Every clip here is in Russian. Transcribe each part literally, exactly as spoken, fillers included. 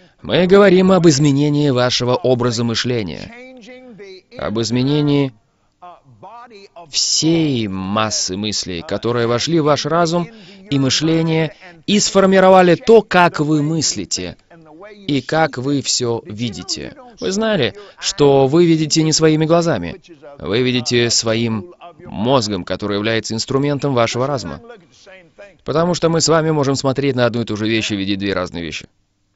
Мы говорим об изменении вашего образа мышления, об изменении всей массы мыслей, которые вошли в ваш разум и мышление и сформировали то, как вы мыслите и как вы все видите. Вы знали, что вы видите не своими глазами, вы видите своим мозгом, который является инструментом вашего разума. Потому что мы с вами можем смотреть на одну и ту же вещь и видеть две разные вещи.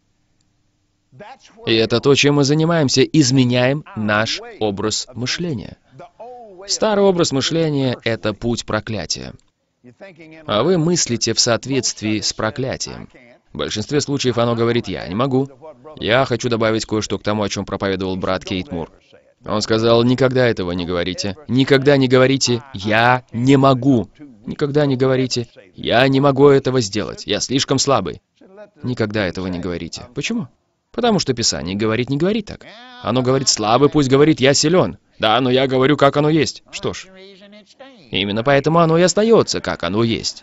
И это то, чем мы занимаемся, изменяем наш образ мышления. Старый образ мышления — это путь проклятия. А вы мыслите в соответствии с проклятием. В большинстве случаев оно говорит: «Я не могу». Я хочу добавить кое-что к тому, о чем проповедовал брат Кейт Мур. Он сказал: никогда этого не говорите. Никогда не говорите «я не могу». Никогда не говорите «я не могу этого сделать, я слишком слабый». Никогда этого не говорите. Почему? Потому что Писание говорит, не говорит так. Оно говорит: слабый пусть говорит «я силен». Да, но я говорю, как оно есть. Что ж, именно поэтому оно и остается, как оно есть.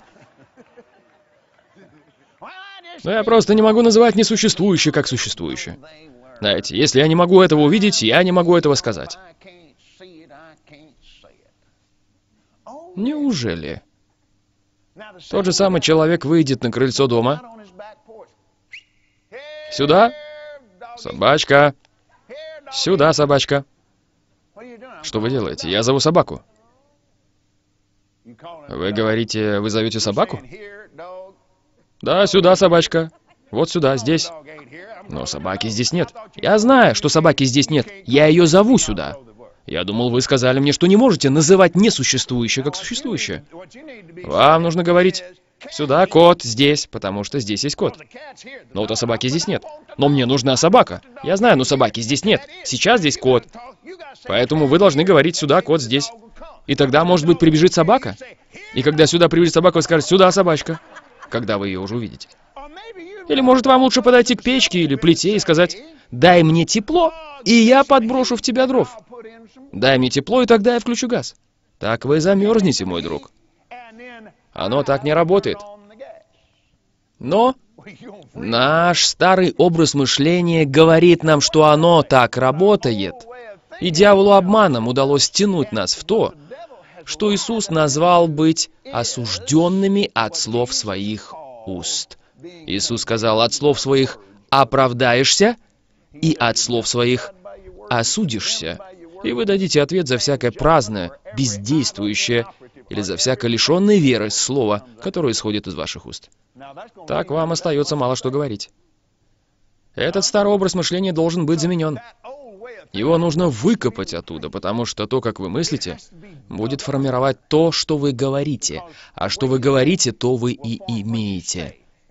Но я просто не могу называть несуществующее как существующее. Знаете, если я не могу этого увидеть, я не могу этого сказать. Неужели? Тот же самый человек выйдет на крыльцо дома. Сюда, собачка. Сюда, собачка. Что вы делаете? Я зову собаку. Вы говорите, вы зовете собаку? Да, сюда, собачка. Вот сюда, здесь. Но собаки здесь нет. Я знаю, что собаки здесь нет. Я ее зову сюда. Я думал, вы сказали мне, что не можете называть несуществующее как существующее. Вам нужно говорить: сюда, кот, здесь, потому что здесь есть кот. Но вот а собаки здесь нет. Но мне нужна собака. Я знаю, но собаки здесь нет. Сейчас здесь кот. Поэтому вы должны говорить: сюда, кот, здесь. И тогда, может быть, прибежит собака. И когда сюда прибежит собака, вы скажете: сюда, собачка. Когда вы ее уже увидите. Или, может, вам лучше подойти к печке или плите и сказать: дай мне тепло, и я подброшу в тебя дров. Дай мне тепло, и тогда я включу газ. Так вы замерзнете, мой друг. Оно так не работает. Но наш старый образ мышления говорит нам, что оно так работает. И дьяволу обманом удалось втянуть нас в то, что Иисус назвал быть осужденными от слов своих уст. Иисус сказал: от слов своих оправдаешься, и от слов своих осудишься. И вы дадите ответ за всякое праздное, бездействующее или за всякое лишенное веры слово, которое исходит из ваших уст. Так вам остается мало что говорить. Этот старый образ мышления должен быть заменен. Его нужно выкопать оттуда, потому что то, как вы мыслите, будет формировать то, что вы говорите. А что вы говорите, то вы и имеете.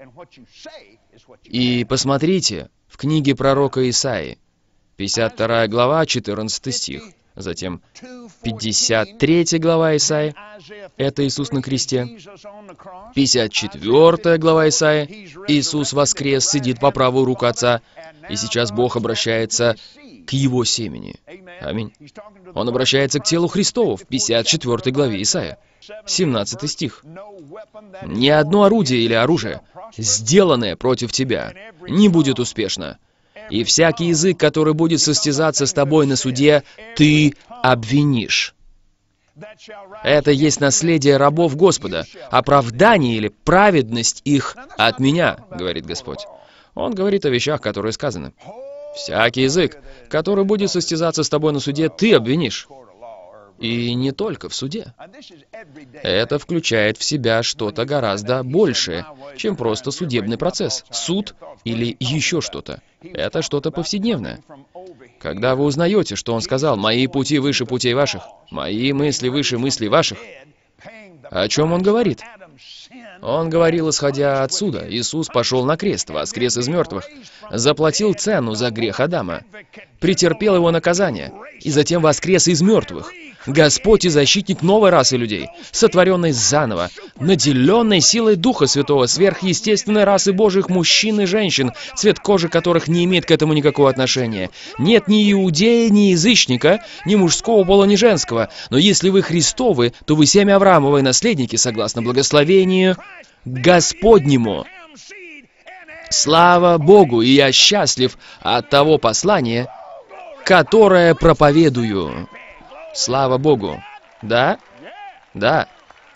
И посмотрите в книге пророка Исаии, пятьдесят вторая глава, четырнадцатый стих. Затем пятьдесят третья глава Исаии, это Иисус на кресте. пятьдесят четвёртая глава Исаии, Иисус воскрес, сидит по правую руку Отца. И сейчас Бог обращается к Его семени. Аминь. Он обращается к телу Христову в пятьдесят четвёртой главе Исаия. семнадцатый стих. «Ни одно орудие или оружие, сделанное против тебя, не будет успешно. И всякий язык, который будет состязаться с тобой на суде, ты обвинишь». Это есть наследие рабов Господа, оправдание или праведность их от меня, говорит Господь. Он говорит о вещах, которые сказаны. Всякий язык, который будет состязаться с тобой на суде, ты обвинишь. И не только в суде. Это включает в себя что-то гораздо большее, чем просто судебный процесс, суд или еще что-то. Это что-то повседневное. Когда вы узнаете, что Он сказал: «Мои пути выше путей ваших, мои мысли выше мыслей ваших», о чем Он говорит? Он говорил, исходя отсюда. Иисус пошел на крест, воскрес из мертвых, заплатил цену за грех Адама, претерпел его наказание, и затем воскрес из мертвых. Господь и защитник новой расы людей, сотворенной заново, наделенной силой Духа Святого, сверхъестественной расы Божьих мужчин и женщин, цвет кожи которых не имеет к этому никакого отношения. Нет ни иудея, ни язычника, ни мужского пола, ни женского. Но если вы Христовы, то вы семя Авраамовой наследники, согласно благословению Господнему. Слава Богу, и я счастлив от того послания, которое проповедую. Слава Богу. Да? Да.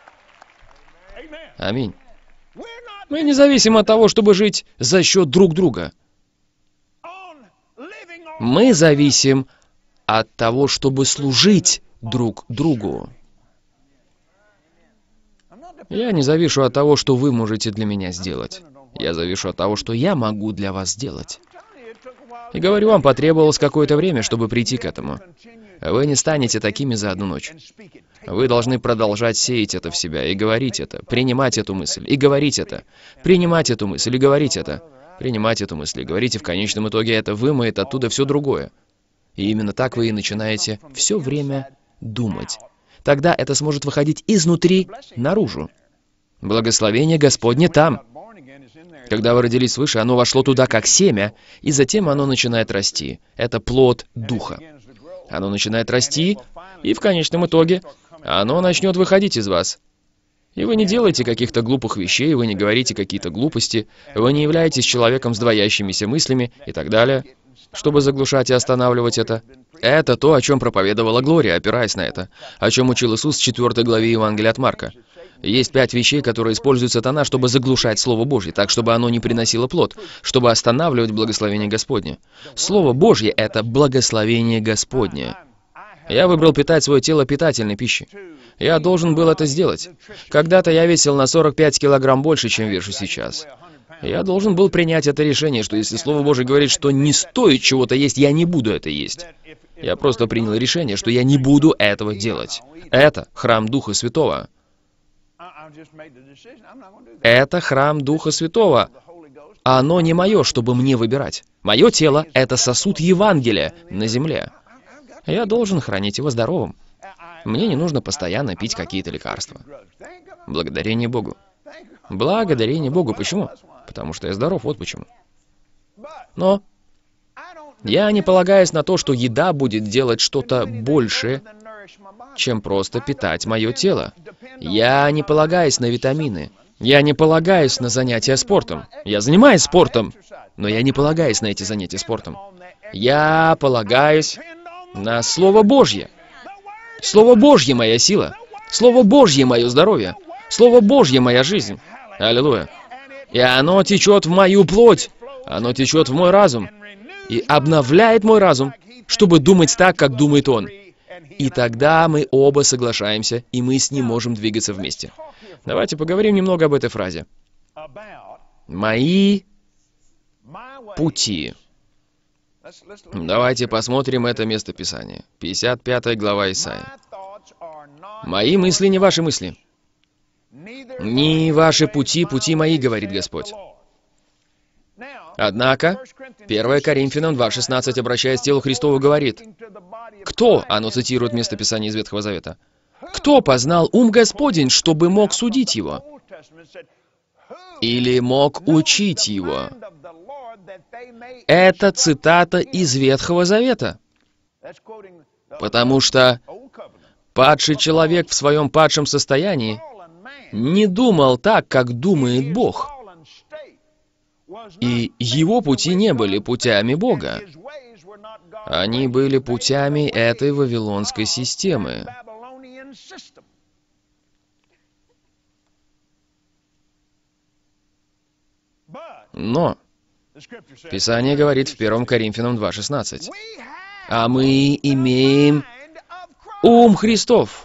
Аминь. Мы не зависим от того, чтобы жить за счет друг друга. Мы зависим от того, чтобы служить друг другу. Я не завишу от того, что вы можете для меня сделать. Я завишу от того, что я могу для вас сделать. И говорю вам, потребовалось какое-то время, чтобы прийти к этому. Вы не станете такими за одну ночь. Вы должны продолжать сеять это в себя и говорить это, принимать эту мысль и говорить это, принимать эту мысль и говорить это, принимать эту мысль и говорить, и в конечном итоге это вымоет оттуда все другое. И именно так вы и начинаете все время думать. Тогда это сможет выходить изнутри наружу. Благословение Господне там. Когда вы родились свыше, оно вошло туда как семя, и затем оно начинает расти. Это плод Духа. Оно начинает расти, и в конечном итоге оно начнет выходить из вас. И вы не делаете каких-то глупых вещей, вы не говорите какие-то глупости, вы не являетесь человеком с двоящимися мыслями и так далее, чтобы заглушать и останавливать это. Это то, о чем проповедовала Глория, опираясь на это, о чем учил Иисус в четвёртой главе Евангелия от Марка. Есть пять вещей, которые использует сатана, чтобы заглушать Слово Божье, так, чтобы оно не приносило плод, чтобы останавливать благословение Господне. Слово Божье — это благословение Господне. Я выбрал питать свое тело питательной пищей. Я должен был это сделать. Когда-то я весил на сорок пять килограмм больше, чем вешу сейчас. Я должен был принять это решение, что если Слово Божье говорит, что не стоит чего-то есть, я не буду это есть. Я просто принял решение, что я не буду этого делать. Это храм Духа Святого. Это храм Духа Святого. Оно не мое, чтобы мне выбирать. Мое тело — это сосуд Евангелия на земле. Я должен хранить его здоровым. Мне не нужно постоянно пить какие-то лекарства. Благодарение Богу. Благодарение Богу. Почему? Потому что я здоров, вот почему. Но я не полагаюсь на то, что еда будет делать что-то большее, чем просто питать мое тело. Я не полагаюсь на витамины. Я не полагаюсь на занятия спортом. Я занимаюсь спортом, но я не полагаюсь на эти занятия спортом. Я полагаюсь на Слово Божье. Слово Божье — моя сила. Слово Божье — мое здоровье. Слово Божье — моя жизнь. Аллилуйя. И оно течет в мою плоть. Оно течет в мой разум. И обновляет мой разум, чтобы думать так, как думает Он. И тогда мы оба соглашаемся, и мы с Ним можем двигаться вместе. Давайте поговорим немного об этой фразе. «Мои пути». Давайте посмотрим это местописание. пятьдесят пятая глава Исаии. «Мои мысли не ваши мысли. Не ваши пути, пути мои, говорит Господь». Однако, первое Коринфянам два шестнадцать, обращаясь к телу Христову, говорит: «Кто?» — оно цитирует местописание из Ветхого Завета. «Кто познал ум Господень, чтобы мог судить его? Или мог учить его?» Это цитата из Ветхого Завета. Потому что падший человек в своем падшем состоянии не думал так, как думает Бог. И его пути не были путями Бога. Они были путями этой вавилонской системы. Но Писание говорит в первом Коринфянам два шестнадцать: «А мы имеем ум Христов».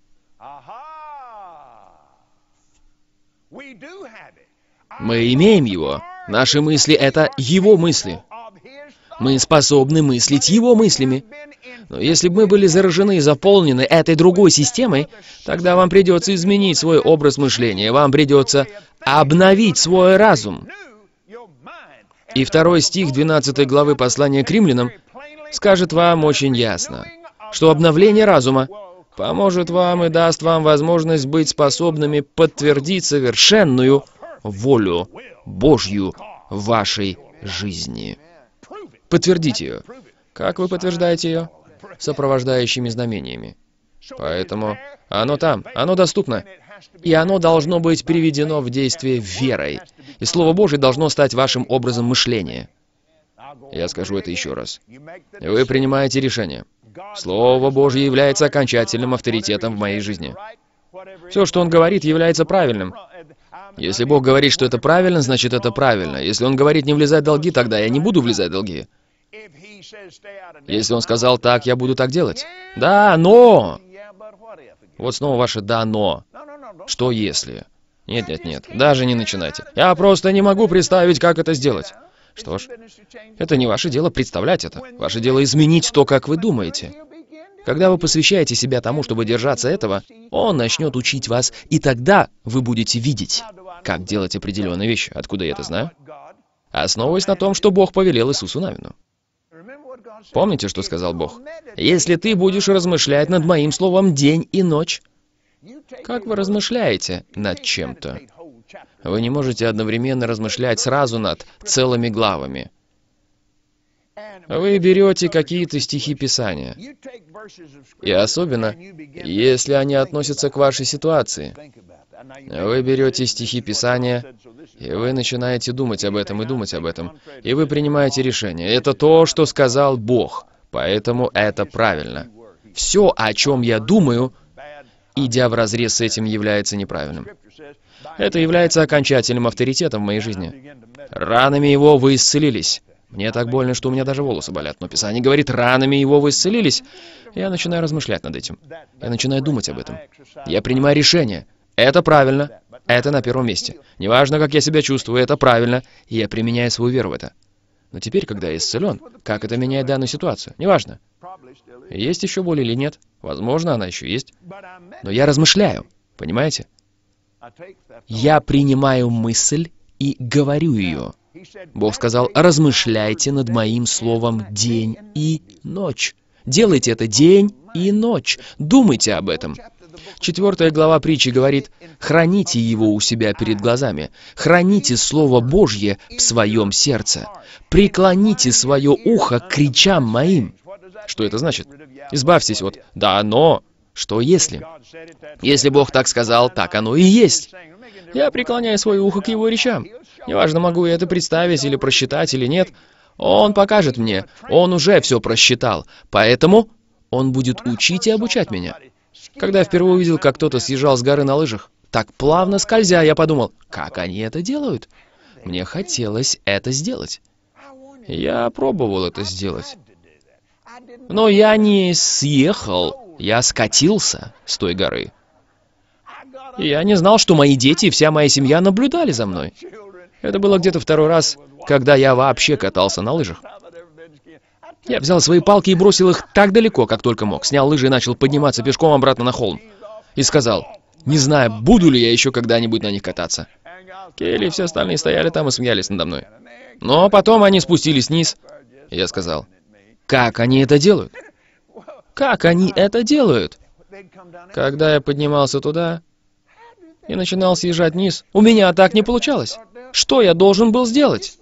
Мы имеем его. Наши мысли — это его мысли. Мы способны мыслить его мыслями. Но если бы мы были заражены и заполнены этой другой системой, тогда вам придется изменить свой образ мышления, вам придется обновить свой разум. И второй стих двенадцатой главы послания к римлянам скажет вам очень ясно, что обновление разума поможет вам и даст вам возможность быть способными подтвердить совершенную волю Божью в вашей жизни. Подтвердите ее. Как вы подтверждаете ее? Сопровождающими знамениями. Поэтому оно там, оно доступно. И оно должно быть приведено в действие верой. И Слово Божье должно стать вашим образом мышления. Я скажу это еще раз. Вы принимаете решение. Слово Божье является окончательным авторитетом в моей жизни. Все, что Он говорит, является правильным. Если Бог говорит, что это правильно, значит это правильно. Если Он говорит не влезать в долги, тогда я не буду влезать в долги. Если Он сказал так, я буду так делать. Да, но... Вот снова ваше «да, но». Что если? Нет, нет, нет, даже не начинайте. Я просто не могу представить, как это сделать. Что ж, это не ваше дело представлять это. Ваше дело изменить то, как вы думаете. Когда вы посвящаете себя тому, чтобы держаться этого, Он начнет учить вас, и тогда вы будете видеть, как делать определенные вещи. Откуда я это знаю? Основываясь на том, что Бог повелел Иисусу Навину. Помните, что сказал Бог? «Если ты будешь размышлять над Моим словом день и ночь». Как вы размышляете над чем-то? Вы не можете одновременно размышлять сразу над целыми главами. Вы берете какие-то стихи Писания, и особенно, если они относятся к вашей ситуации. Вы берете стихи Писания, и вы начинаете думать об этом и думать об этом, и вы принимаете решение. Это то, что сказал Бог, поэтому это правильно. Все, о чем я думаю, идя вразрез с этим, является неправильным. Это является окончательным авторитетом в моей жизни. Ранами Его вы исцелились. Мне так больно, что у меня даже волосы болят, но Писание говорит, ранами Его вы исцелились. Я начинаю размышлять над этим. Я начинаю думать об этом. Я принимаю решение. Это правильно. Это на первом месте. Неважно, как я себя чувствую, это правильно. И я применяю свою веру в это. Но теперь, когда я исцелен, как это меняет данную ситуацию? Неважно. Есть еще боль или нет? Возможно, она еще есть. Но я размышляю. Понимаете? Я принимаю мысль и говорю ее. Бог сказал, размышляйте над Моим словом день и ночь. Делайте это день и ночь. Думайте об этом. Четвертая глава притчи говорит, храните его у себя перед глазами, храните Слово Божье в своем сердце, преклоните свое ухо к речам моим. Что это значит? Избавьтесь от «да, но». Что если? Если Бог так сказал, так оно и есть. Я преклоняю свое ухо к Его речам. Неважно, могу я это представить или просчитать или нет. Он покажет мне. Он уже все просчитал. Поэтому Он будет учить и обучать меня. Когда я впервые увидел, как кто-то съезжал с горы на лыжах, так плавно скользя, я подумал, как они это делают? Мне хотелось это сделать. Я пробовал это сделать. Но я не съехал, я скатился с той горы. И я не знал, что мои дети и вся моя семья наблюдали за мной. Это было где-то второй раз, когда я вообще катался на лыжах. Я взял свои палки и бросил их так далеко, как только мог. Снял лыжи и начал подниматься пешком обратно на холм. И сказал, не знаю, буду ли я еще когда-нибудь на них кататься. Келли и все остальные стояли там и смеялись надо мной. Но потом они спустились вниз. И я сказал, как они это делают? Как они это делают? Когда я поднимался туда и начинал съезжать вниз, у меня так не получалось. Что я должен был сделать?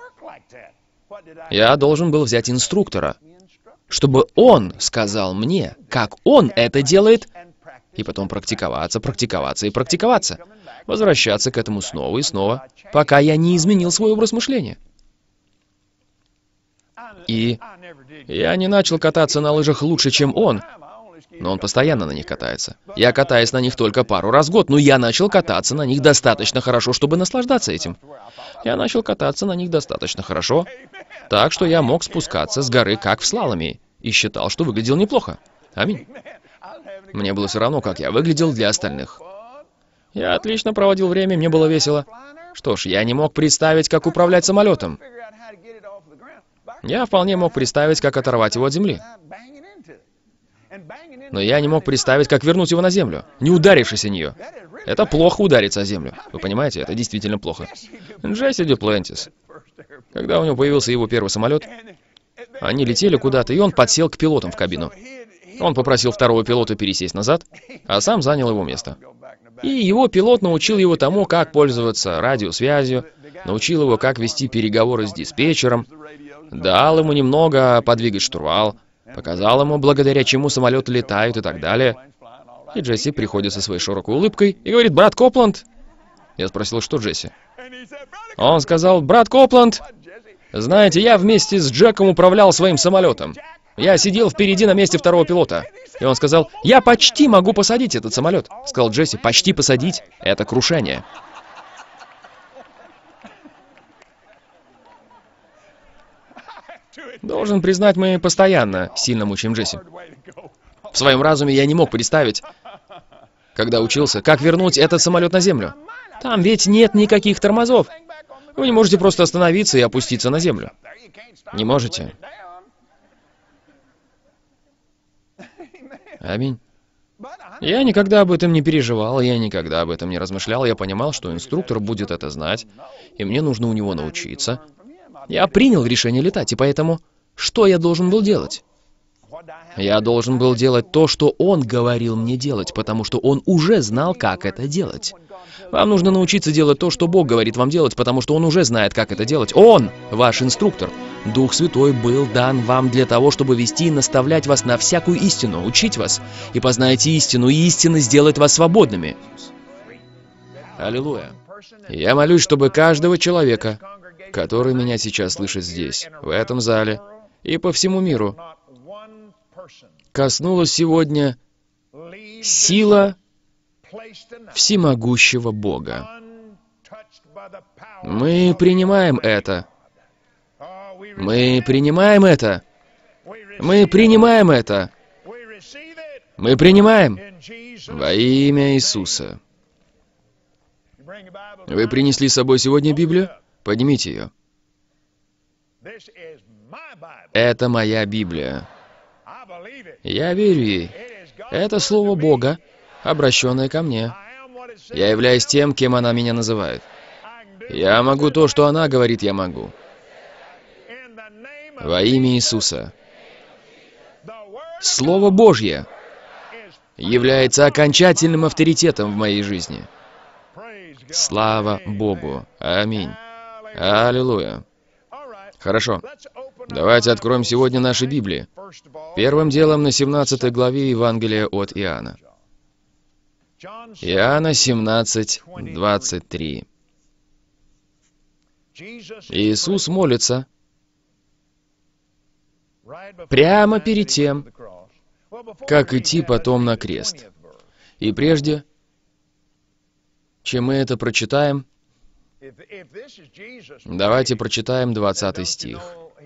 Я должен был взять инструктора, чтобы он сказал мне, как он это делает, и потом практиковаться, практиковаться и практиковаться. Возвращаться к этому снова и снова, пока я не изменил свой образ мышления. И я не начал кататься на лыжах лучше, чем он, но он постоянно на них катается. Я катаюсь на них только пару раз в год, но я начал кататься на них достаточно хорошо, чтобы наслаждаться этим. Я начал кататься на них достаточно хорошо, так что я мог спускаться с горы, как в слаломе, и считал, что выглядел неплохо. Аминь. Мне было все равно, как я выглядел для остальных. Я отлично проводил время, мне было весело. Что ж, я не мог представить, как управлять самолетом. Я вполне мог представить, как оторвать его от земли. Но я не мог представить, как вернуть его на землю, не ударившись о нее. Это плохо удариться о землю. Вы понимаете, это действительно плохо. Джесси Дюплантис, когда у него появился его первый самолет, они летели куда-то, и он подсел к пилотам в кабину. Он попросил второго пилота пересесть назад, а сам занял его место. И его пилот научил его тому, как пользоваться радиосвязью, научил его, как вести переговоры с диспетчером, дал ему немного подвигать штурвал, показал ему, благодаря чему самолеты летают и так далее. И Джесси приходит со своей широкой улыбкой и говорит: «Брат Копланд». Я спросил: «Что, Джесси?» Он сказал: «Брат Копланд, знаете, я вместе с Джеком управлял своим самолетом. Я сидел впереди на месте второго пилота». И он сказал: «Я почти могу посадить этот самолет». Сказал Джесси: «Почти посадить — это крушение». Должен признать, мы постоянно сильно мучаем Джесси. В своем разуме я не мог представить, когда учился, как вернуть этот самолет на землю. Там ведь нет никаких тормозов. Вы не можете просто остановиться и опуститься на землю. Не можете. Аминь. Я никогда об этом не переживал, я никогда об этом не размышлял. Я понимал, что инструктор будет это знать, и мне нужно у него научиться. Я принял решение летать, и поэтому что я должен был делать? Я должен был делать то, что он говорил мне делать, потому что он уже знал, как это делать. Вам нужно научиться делать то, что Бог говорит вам делать, потому что Он уже знает, как это делать. Он ваш инструктор. Дух Святой был дан вам для того, чтобы вести и наставлять вас на всякую истину, учить вас. И познаете истину, и истина сделает вас свободными. Аллилуйя. Я молюсь, чтобы каждого человека, который меня сейчас слышит здесь, в этом зале и по всему миру, коснулась сегодня сила всемогущего Бога. Мы принимаем это. Мы принимаем это. Мы принимаем это. Мы принимаем во имя Иисуса. Вы принесли с собой сегодня Библию? Поднимите ее. Это моя Библия. Я верю ей. Это Слово Бога, обращенное ко мне. Я являюсь тем, кем она меня называет. Я могу то, что она говорит, я могу. Во имя Иисуса. Слово Божье является окончательным авторитетом в моей жизни. Слава Богу. Аминь. Аллилуйя. Хорошо. Давайте откроем сегодня наши Библии. Первым делом на семнадцатой главе Евангелия от Иоанна. Иоанна семнадцать, двадцать три. Иисус молится прямо перед тем, как идти потом на крест. И прежде, чем мы это прочитаем, давайте прочитаем двадцатый стих.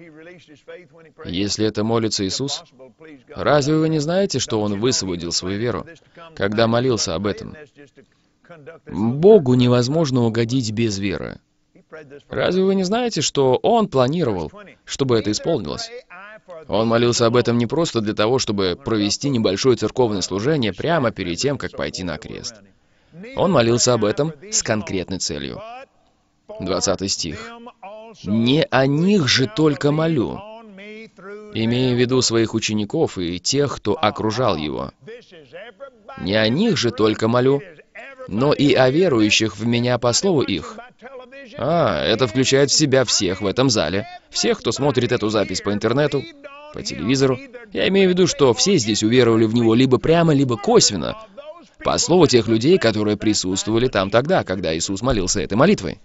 Если это молится Иисус, разве вы не знаете, что Он высвободил свою веру, когда молился об этом? Богу невозможно угодить без веры. Разве вы не знаете, что Он планировал, чтобы это исполнилось? Он молился об этом не просто для того, чтобы провести небольшое церковное служение прямо перед тем, как пойти на крест. Он молился об этом с конкретной целью. двадцатый стих. «Не о них же только молю», имея в виду своих учеников и тех, кто окружал Его. «Не о них же только молю, но и о верующих в Меня по слову их». А, это включает в себя всех в этом зале, всех, кто смотрит эту запись по интернету, по телевизору. Я имею в виду, что все здесь уверовали в Него либо прямо, либо косвенно, по слову тех людей, которые присутствовали там тогда, когда Иисус молился этой молитвой.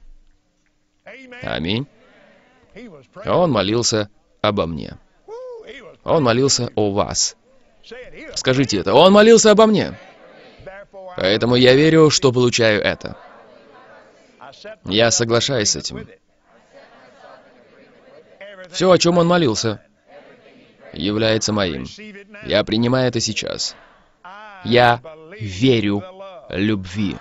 Аминь. Он молился обо мне. Он молился о вас. Скажите это. Он молился обо мне. Поэтому я верю, что получаю это. Я соглашаюсь с этим. Все, о чем он молился, является моим. Я принимаю это сейчас. Я верю любви.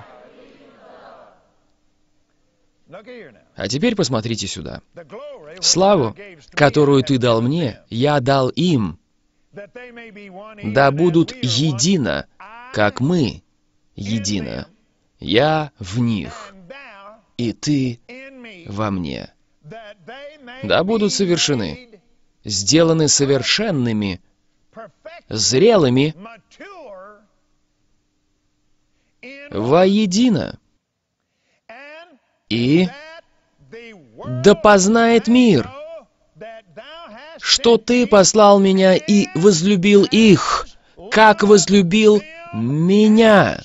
А теперь посмотрите сюда. Славу, которую ты дал мне, я дал им, да будут едино, как мы едино. Я в них, и ты во мне. Да будут совершены, сделаны совершенными, зрелыми, воедино. И да познает мир, что ты послал меня и возлюбил их, как возлюбил меня.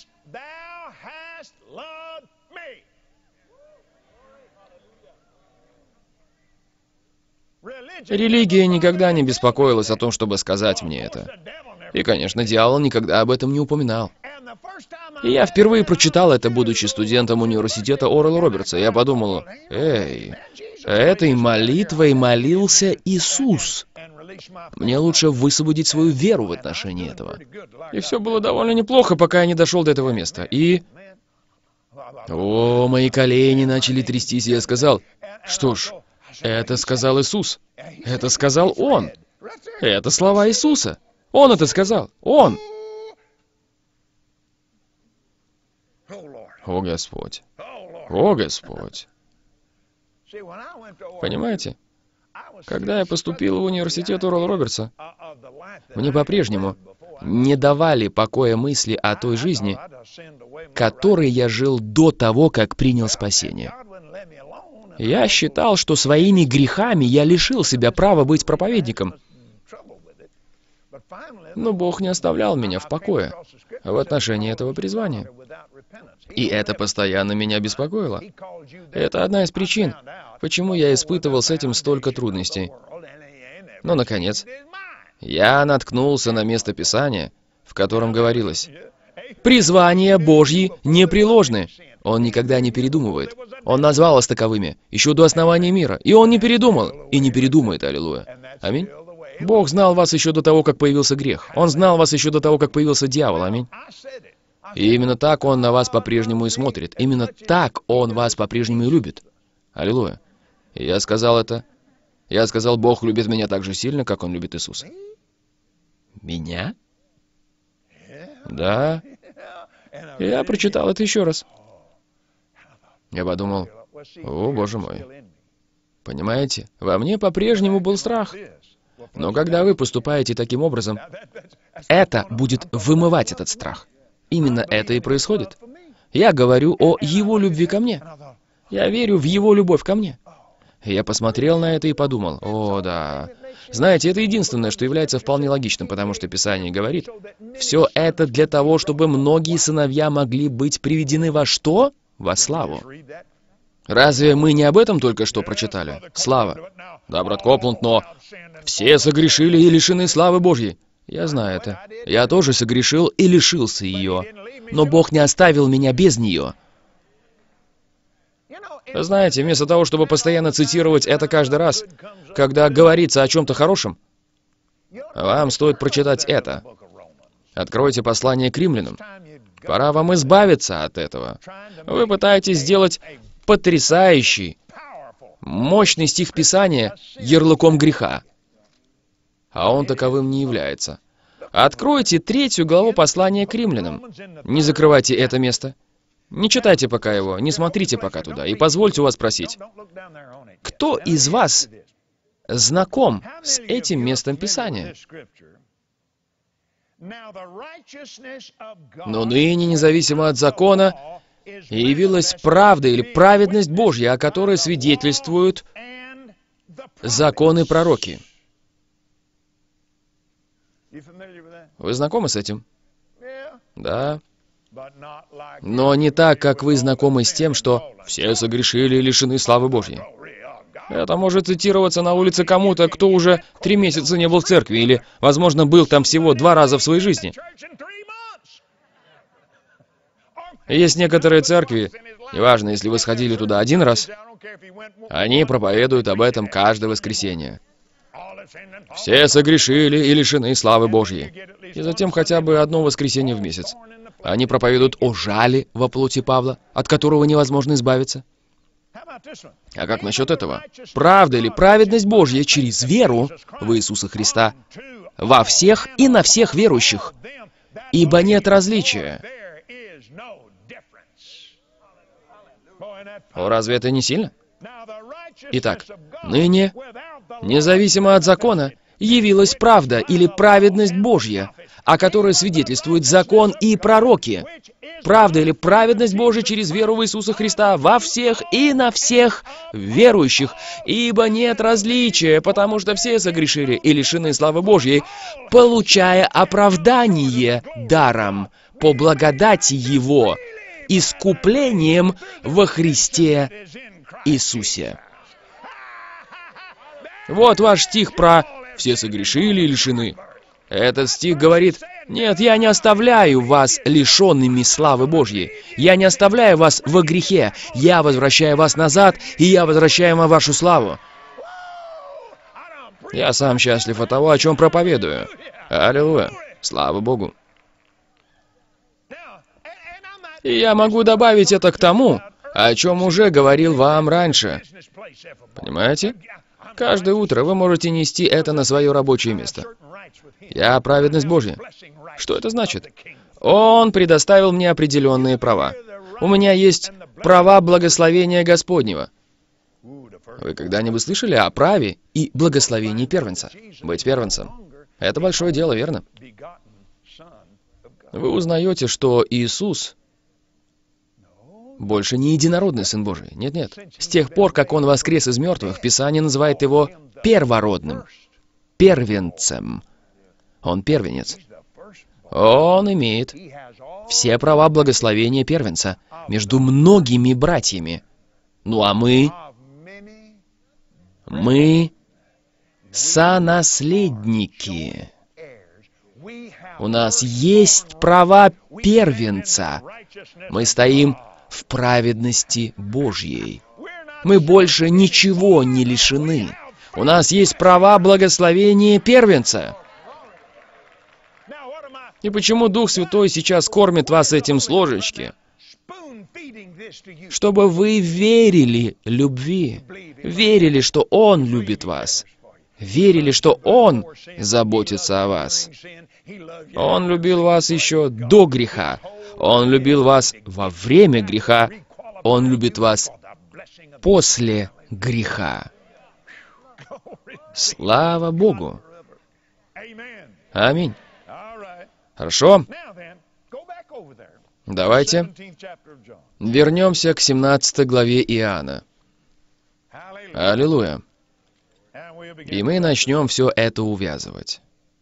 Религия никогда не беспокоилась о том, чтобы сказать мне это. И, конечно, дьявол никогда об этом не упоминал. И я впервые прочитал это, будучи студентом университета Орала Робертса. Я подумал, эй, этой молитвой молился Иисус. Мне лучше высвободить свою веру в отношении этого. И все было довольно неплохо, пока я не дошел до этого места. И... О, мои колени начали трястись, и я сказал, что ж, это сказал Иисус. Это сказал Он. Это слова Иисуса. Он это сказал. Он. О, Господь. О, Господь. Понимаете? Когда я поступил в университет Орала Робертса, мне по-прежнему не давали покоя мысли о той жизни, которой я жил до того, как принял спасение. Я считал, что своими грехами я лишил себя права быть проповедником. Но Бог не оставлял меня в покое в отношении этого призвания. И это постоянно меня беспокоило. Это одна из причин, почему я испытывал с этим столько трудностей. Но, наконец, я наткнулся на место Писания, в котором говорилось: «Призвания Божьи непреложны». Он никогда не передумывает. Он назвал вас таковыми еще до основания мира. И Он не передумал. И не передумает. Аллилуйя. Аминь. Бог знал вас еще до того, как появился грех. Он знал вас еще до того, как появился дьявол. Аминь. И именно так Он на вас по-прежнему и смотрит. Именно так Он вас по-прежнему и любит. Аллилуйя. И я сказал это. Я сказал, Бог любит меня так же сильно, как Он любит Иисуса. Меня? Да. И я прочитал это еще раз. Я подумал, о, Боже мой. Понимаете, во мне по-прежнему был страх. Но когда вы поступаете таким образом, это будет вымывать этот страх. Именно это и происходит. Я говорю о Его любви ко мне. Я верю в Его любовь ко мне. Я посмотрел на это и подумал, о, да. Знаете, это единственное, что является вполне логичным, потому что Писание говорит, все это для того, чтобы многие сыновья могли быть приведены во что? Во славу. Разве мы не об этом только что прочитали? Слава. Да, брат Копланд, но все согрешили и лишены славы Божьей. Я знаю это. Я тоже согрешил и лишился ее. Но Бог не оставил меня без нее. Знаете, вместо того, чтобы постоянно цитировать это каждый раз, когда говорится о чем-то хорошем, вам стоит прочитать это. Откройте послание к римлянам. Пора вам избавиться от этого. Вы пытаетесь сделать потрясающий, мощный стих Писания ярлыком греха. А он таковым не является. Откройте третью главу послания к римлянам. Не закрывайте это место. Не читайте пока его, не смотрите пока туда. И позвольте у вас спросить, кто из вас знаком с этим местом Писания? Но ныне, независимо от закона, явилась правда или праведность Божья, о которой свидетельствуют законы и пророки. Вы знакомы с этим? Да. Но не так, как вы знакомы с тем, что все согрешили и лишены славы Божьей. Это может цитироваться на улице кому-то, кто уже три месяца не был в церкви, или, возможно, был там всего два раза в своей жизни. Есть некоторые церкви, неважно, если вы сходили туда один раз, они проповедуют об этом каждое воскресенье. Все согрешили и лишены славы Божьей. И затем хотя бы одно воскресенье в месяц. Они проповедуют о жале во плоти Павла, от которого невозможно избавиться. А как насчет этого? Правда или праведность Божья через веру в Иисуса Христа во всех и на всех верующих, ибо нет различия. О, разве это не сильно? Итак, ныне, независимо от закона, явилась правда или праведность Божья, о которой свидетельствует закон и пророки. Правда или праведность Божья через веру в Иисуса Христа во всех и на всех верующих, ибо нет различия, потому что все согрешили и лишены славы Божьей, получая оправдание даром по благодати Его, искуплением во Христе Иисусе. Вот ваш стих про «все согрешили и лишены». Этот стих говорит: «Нет, я не оставляю вас лишенными славы Божьей. Я не оставляю вас во грехе. Я возвращаю вас назад, и я возвращаю вам вашу славу». Я сам счастлив от того, о чем проповедую. Аллилуйя. Слава Богу. И я могу добавить это к тому, о чем уже говорил вам раньше. Понимаете? Каждое утро вы можете нести это на свое рабочее место. Я праведность Божья. Что это значит? Он предоставил мне определенные права. У меня есть права благословения Господнего. Вы когда-нибудь слышали о праве и благословении первенца? Быть первенцем. Это большое дело, верно? Вы узнаете, что Иисус больше не единородный Сын Божий. Нет-нет. С тех пор, как Он воскрес из мертвых, Писание называет Его первородным, первенцем. Он первенец. Он имеет все права благословения первенца между многими братьями. Ну а мы... Мы сонаследники. У нас есть права первенца. Мы стоим в праведности Божьей. Мы больше ничего не лишены. У нас есть права благословения первенца. И почему Дух Святой сейчас кормит вас этим с ложечки? Чтобы вы верили любви, верили, что Он любит вас, верили, что Он заботится о вас. Он любил вас еще до греха, Он любил вас во время греха, Он любит вас после греха. Слава Богу! Аминь. Хорошо. Давайте вернемся к семнадцатой главе Иоанна. Аллилуйя. И мы начнем все это увязывать.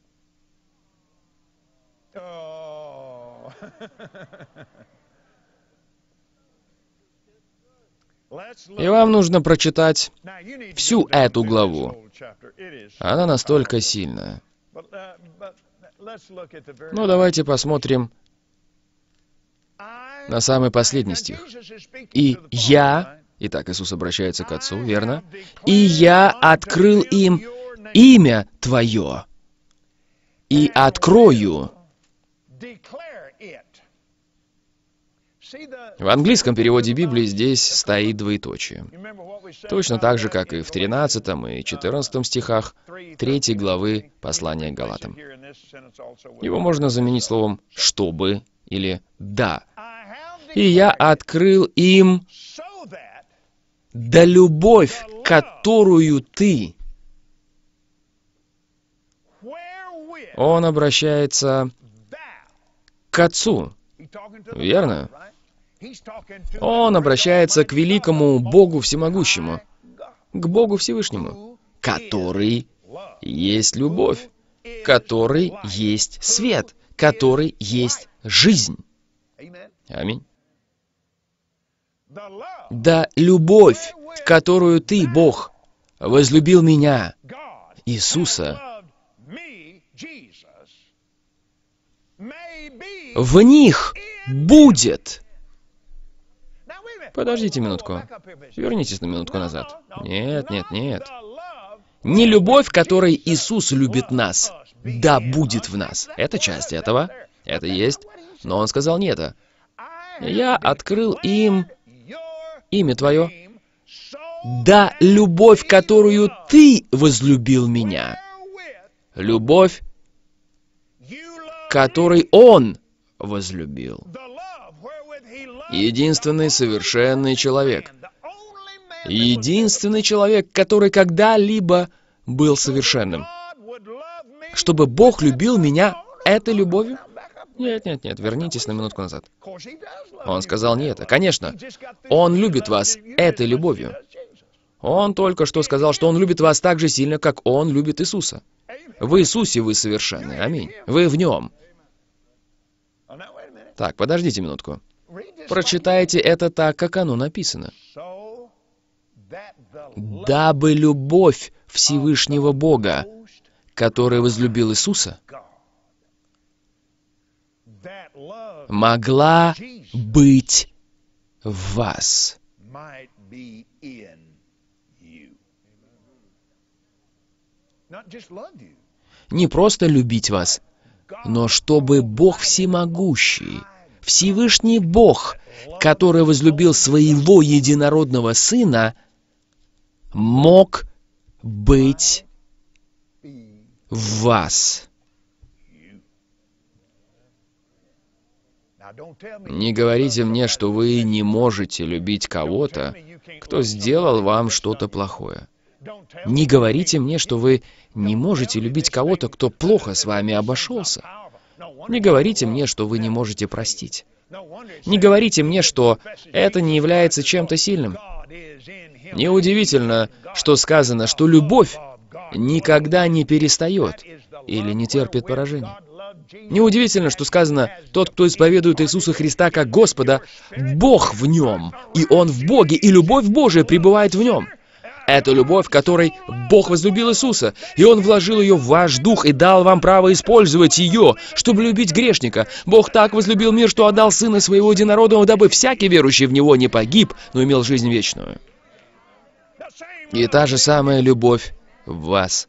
И вам нужно прочитать всю эту главу. Она настолько сильная. Ну, давайте посмотрим на самый последний стих. «И я...» Итак, Иисус обращается к Отцу, верно? «И я открыл им имя Твое, и открою...» В английском переводе Библии здесь стоит двоеточие. Точно так же, как и в тринадцатом и четырнадцатом стихах третьей главы послания к Галатам. Его можно заменить словом «чтобы» или «да». «И я открыл им да любовь, которую ты...» Он обращается к Отцу, верно? Он обращается к великому Богу Всемогущему, к Богу Всевышнему, который есть любовь, который есть свет, который есть жизнь. Аминь. Да любовь, которую ты, Бог, возлюбил меня, Иисуса, в них будет... Подождите минутку. Вернитесь на минутку назад. Нет, нет, нет. Не любовь, которой Иисус любит нас, да будет в нас. Это часть этого. Это есть. Но Он сказал не это. Я открыл им имя Твое. Да любовь, которую Ты возлюбил меня. Любовь, которой Он возлюбил. Единственный совершенный человек. Единственный человек, который когда-либо был совершенным. Чтобы Бог любил меня этой любовью? Нет, нет, нет, вернитесь на минутку назад. Он сказал не это. Конечно, Он любит вас этой любовью. Он только что сказал, что Он любит вас так же сильно, как Он любит Иисуса. В Иисусе вы совершенны. Аминь. Вы в Нем. Так, подождите минутку. Прочитайте это так, как оно написано. «Дабы любовь Всевышнего Бога, который возлюбил Иисуса, могла быть в вас». Не просто любить вас, но чтобы Бог Всемогущий, Всевышний Бог, который возлюбил своего единородного Сына, мог быть в вас. Не говорите мне, что вы не можете любить кого-то, кто сделал вам что-то плохое. Не говорите мне, что вы не можете любить кого-то, кто плохо с вами обошелся. Не говорите мне, что вы не можете простить. Не говорите мне, что это не является чем-то сильным. Неудивительно, что сказано, что любовь никогда не перестает или не терпит поражения. Неудивительно, что сказано, тот, кто исповедует Иисуса Христа как Господа, Бог в нем, и Он в Боге, и любовь Божия пребывает в нем. Это любовь, которой Бог возлюбил Иисуса, и Он вложил ее в ваш дух и дал вам право использовать ее, чтобы любить грешника. Бог так возлюбил мир, что отдал Сына Своего Единородного, дабы всякий верующий в Него не погиб, но имел жизнь вечную. И та же самая любовь в вас.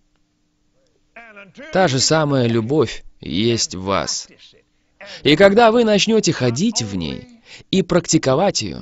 Та же самая любовь есть в вас. И когда вы начнете ходить в ней и практиковать ее,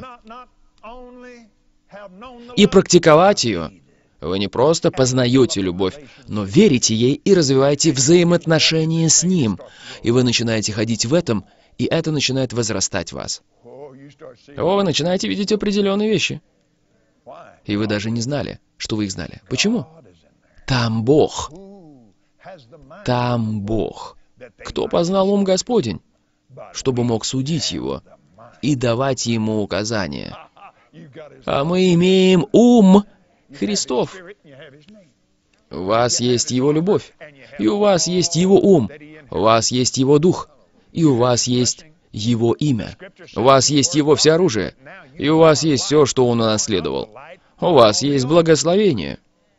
и практиковать ее, вы не просто познаете любовь, но верите ей и развиваете взаимоотношения с Ним. И вы начинаете ходить в этом, и это начинает возрастать в вас. О, вы начинаете видеть определенные вещи. И вы даже не знали, что вы их знали. Почему? Там Бог. Там Бог. Кто познал ум Господень, чтобы мог судить Его и давать Ему указания? А мы имеем ум Христов. У вас есть Его любовь, и у вас есть Его ум, у вас есть Его дух, и у вас есть Его имя. У вас есть Его всеоружие, и у вас есть все, что Он унаследовал. У вас есть благословение.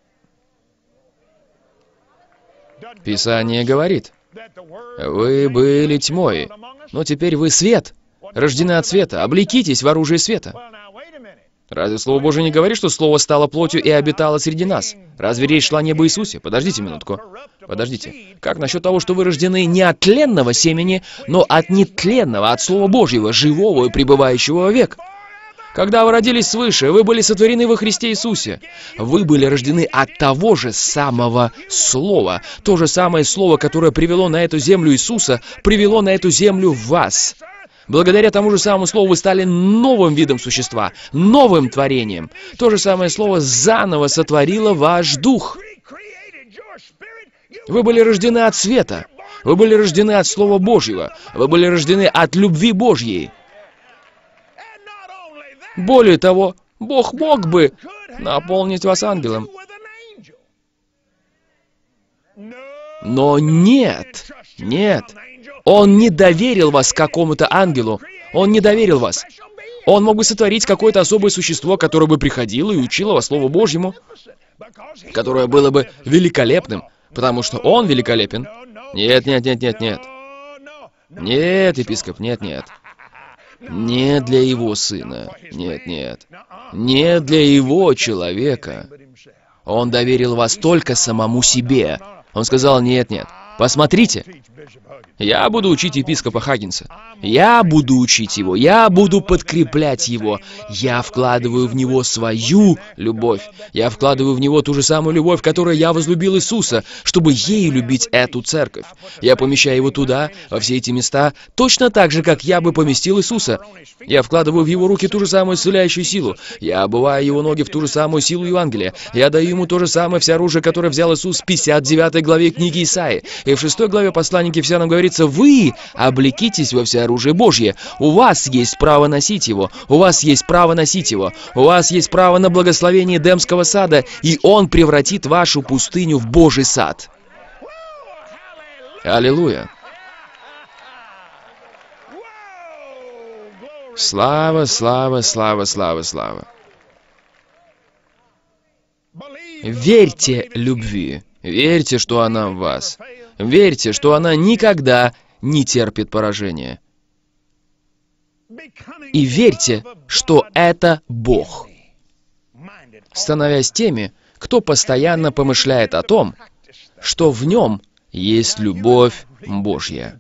Писание говорит, «Вы были тьмой, но теперь вы свет, рождены от света, облекитесь в оружие света». Разве Слово Божие не говорит, что Слово стало плотью и обитало среди нас? Разве речь шла не об Иисусе? Подождите минутку. Подождите. Как насчет того, что вы рождены не от тленного семени, но от нетленного, от Слова Божьего, живого и пребывающего век? Когда вы родились свыше, вы были сотворены во Христе Иисусе. Вы были рождены от того же самого Слова. То же самое Слово, которое привело на эту землю Иисуса, привело на эту землю вас. Благодаря тому же самому Слову вы стали новым видом существа, новым творением. То же самое Слово заново сотворило ваш дух. Вы были рождены от света. Вы были рождены от Слова Божьего. Вы были рождены от любви Божьей. Более того, Бог мог бы наполнить вас ангелом. Но нет, нет. Он не доверил вас какому-то ангелу. Он не доверил вас. Он мог бы сотворить какое-то особое существо, которое бы приходило и учило вас Слову Божьему, которое было бы великолепным, потому что Он великолепен. Нет, нет, нет, нет, нет. Нет, епископ, нет, нет. Не для Его Сына. Нет, нет. Не для Его человека. Он доверил вас только самому себе. Он сказал, нет, нет. Посмотрите. Я буду учить епископа Хаггинса. Я буду учить его. Я буду подкреплять его. Я вкладываю в него свою любовь. Я вкладываю в него ту же самую любовь, которой я возлюбил Иисуса, чтобы ею любить эту церковь. Я помещаю его туда, во все эти места, точно так же, как я бы поместил Иисуса. Я вкладываю в его руки ту же самую исцеляющую силу. Я обуваю его ноги в ту же самую силу Евангелия. Я даю ему то же самое всеоружие, которое взял Иисус в пятьдесят девятой главе книги Исаии. И в шестой главе послания к Ефесянам говорится, «Вы облекитесь во всеоружие Божье». У вас есть право носить его. У вас есть право носить его. У вас есть право на благословение Эдемского сада, и он превратит вашу пустыню в Божий сад. Слава, слава, слава, слава, слава. Верьте любви. Верьте, что она в вас. Верьте, что она никогда не терпит поражения. И верьте, что это Бог. Становясь теми, кто постоянно помышляет о том, что в нем есть любовь Божья.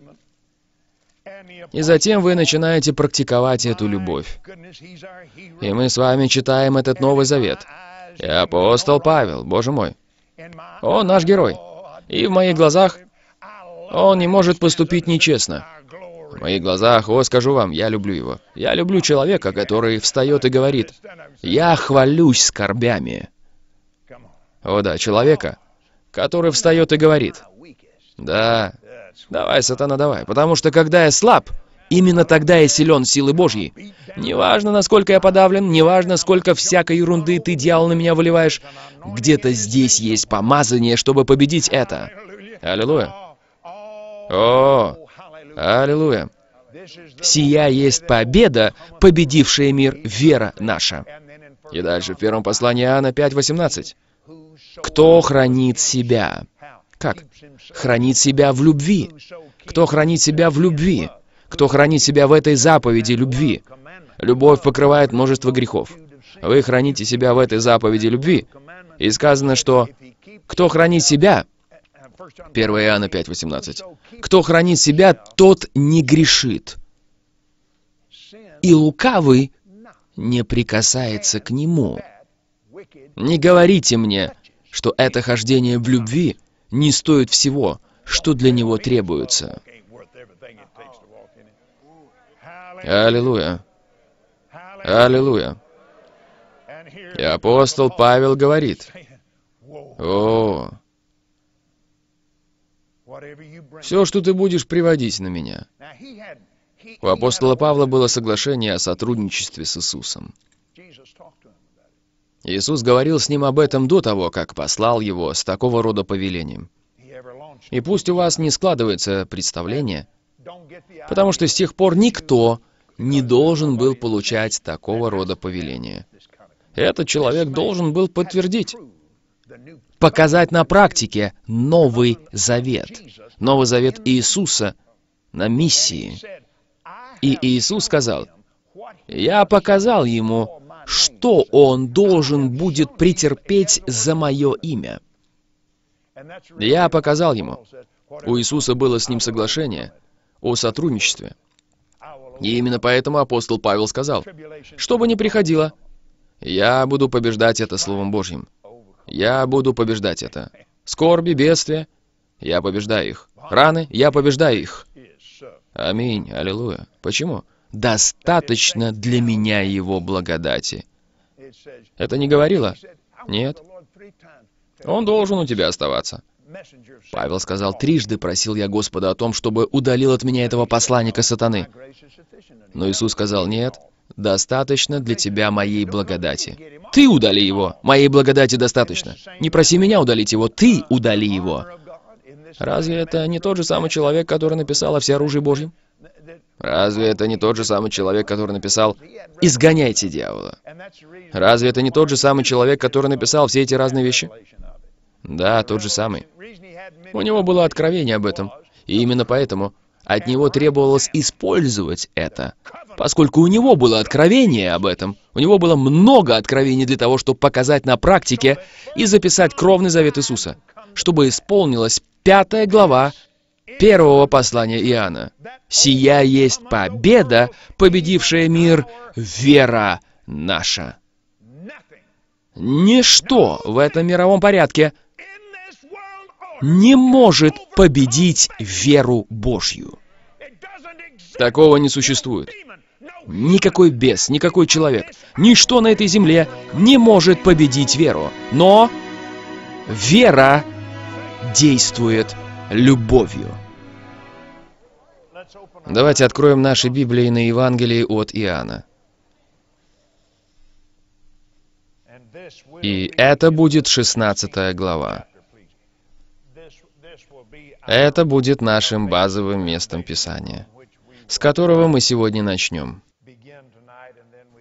И затем вы начинаете практиковать эту любовь. И мы с вами читаем этот Новый Завет. И апостол Павел, Боже мой, он наш герой. И в моих глазах он не может поступить нечестно. В моих глазах, о, скажу вам, я люблю его. Я люблю человека, который встает и говорит: «Я хвалюсь скорбями». О да, человека, который встает и говорит: «Да, давай, сатана, давай, потому что когда я слаб, именно тогда я силен силой Божьей. Неважно, насколько я подавлен, неважно, сколько всякой ерунды ты, дьявол, на меня выливаешь, где-то здесь есть помазание, чтобы победить это». Аллилуйя. О, аллилуйя. «Сия есть победа, победившая мир, вера наша». И дальше в первом послании Иоанна пять восемнадцать. «Кто хранит себя?» Как? Хранит себя в любви. Кто хранит себя в любви? Кто хранит себя в этой заповеди любви? Любовь покрывает множество грехов. Вы храните себя в этой заповеди любви. И сказано, что кто хранит себя, первое Иоанна пять восемнадцать, кто хранит себя, тот не грешит. И лукавый не прикасается к нему. Не говорите мне, что это хождение в любви не стоит всего, что для него требуется. Аллилуйя. Аллилуйя. И апостол Павел говорит: «О, все, что ты будешь приводить на меня». У апостола Павла было соглашение о сотрудничестве с Иисусом. Иисус говорил с ним об этом до того, как послал его с такого рода повелением. И пусть у вас не складывается представление, потому что с тех пор никто не должен был получать такого рода повеления. Этот человек должен был подтвердить, показать на практике Новый Завет. Новый Завет Иисуса на миссии. И Иисус сказал: «Я показал ему, что он должен будет претерпеть за мое имя». Я показал ему. У Иисуса было с ним соглашение о сотрудничестве. И именно поэтому апостол Павел сказал: «Что бы ни приходило, я буду побеждать это Словом Божьим. Я буду побеждать это. Скорби, бедствия, я побеждаю их. Раны, я побеждаю их». Аминь, аллилуйя. Почему? «Достаточно для меня Его благодати». Это не говорило? Нет. Он должен у тебя оставаться. Павел сказал: «Трижды просил я Господа о том, чтобы удалил от меня этого посланника сатаны». Но Иисус сказал: «Нет, достаточно для тебя моей благодати». Ты удали его, моей благодати достаточно. Не проси меня удалить его, ты удали его. Разве это не тот же самый человек, который написал о всеоружии Божьем? Разве это не тот же самый человек, который написал «Изгоняйте дьявола»? Разве это не тот же самый человек, который написал все эти разные вещи? Да, тот же самый. У него было откровение об этом, и именно поэтому от него требовалось использовать это. Поскольку у него было откровение об этом, у него было много откровений для того, чтобы показать на практике и записать кровный завет Иисуса, чтобы исполнилась пятая глава первого послания Иоанна. «Сия есть победа, победившая мир, вера наша». Ничто в этом мировом порядке не может победить веру Божью. Такого не существует. Никакой бес, никакой человек, ничто на этой земле не может победить веру. Но вера действует любовью. Давайте откроем наши Библии на Евангелии от Иоанна. И это будет шестнадцатая глава. Это будет нашим базовым местом Писания, с которого мы сегодня начнем.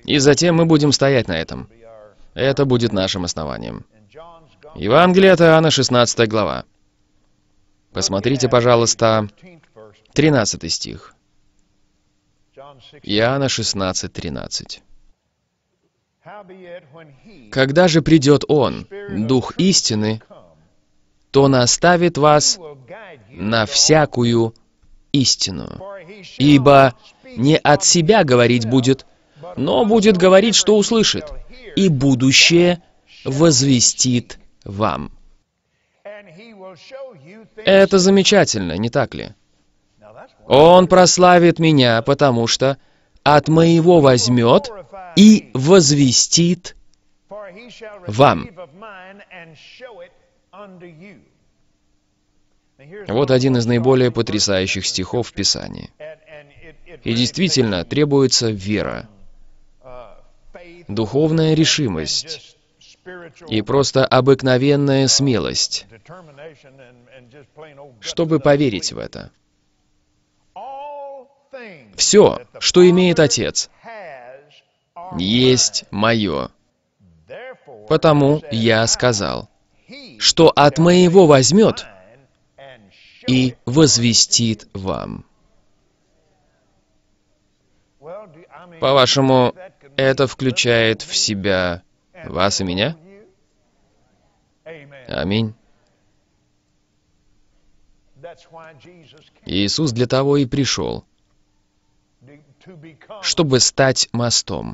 И затем мы будем стоять на этом. Это будет нашим основанием. Евангелие от Иоанна, шестнадцатая глава. Посмотрите, пожалуйста, тринадцатый стих. Иоанна шестнадцать, тринадцать. «Когда же придет Он, Дух истины, то наставит вас на всякую истину. Ибо не от себя говорить будет, но будет говорить, что услышит, и будущее возвестит вам». Это замечательно, не так ли? Он прославит меня, потому что от моего возьмет и возвестит вам. Вот один из наиболее потрясающих стихов в Писании. И действительно требуется вера, духовная решимость и просто обыкновенная смелость, чтобы поверить в это. Все, что имеет Отец, есть мое. Потому я сказал, что от моего возьмет и возвестит вам. По-вашему, это включает в себя вас и меня? Аминь. Иисус для того и пришел, чтобы стать мостом.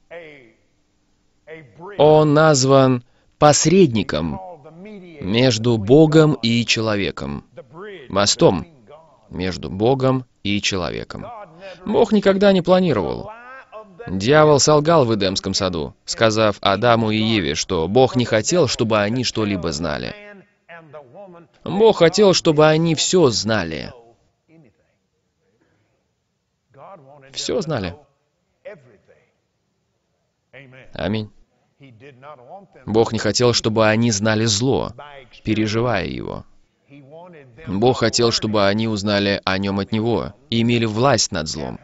Он назван посредником между Богом и человеком. Мостом между Богом и человеком. Бог никогда не планировал. Дьявол солгал в Эдемском саду, сказав Адаму и Еве, что Бог не хотел, чтобы они что-либо знали. Бог хотел, чтобы они все знали. Все знали. Аминь. Бог не хотел, чтобы они знали зло, переживая его. Бог хотел, чтобы они узнали о нем от Него и имели власть над злом.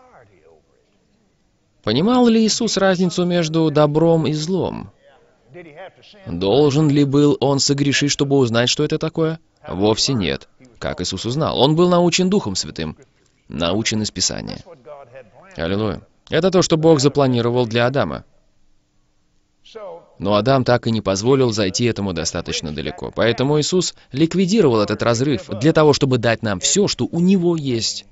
Понимал ли Иисус разницу между добром и злом? Должен ли был Он согрешить, чтобы узнать, что это такое? Вовсе нет. Как Иисус узнал? Он был научен Духом Святым, научен из Писания. Аллилуйя. Это то, что Бог запланировал для Адама. Но Адам так и не позволил зайти этому достаточно далеко. Поэтому Иисус ликвидировал этот разрыв для того, чтобы дать нам все, что у Него есть.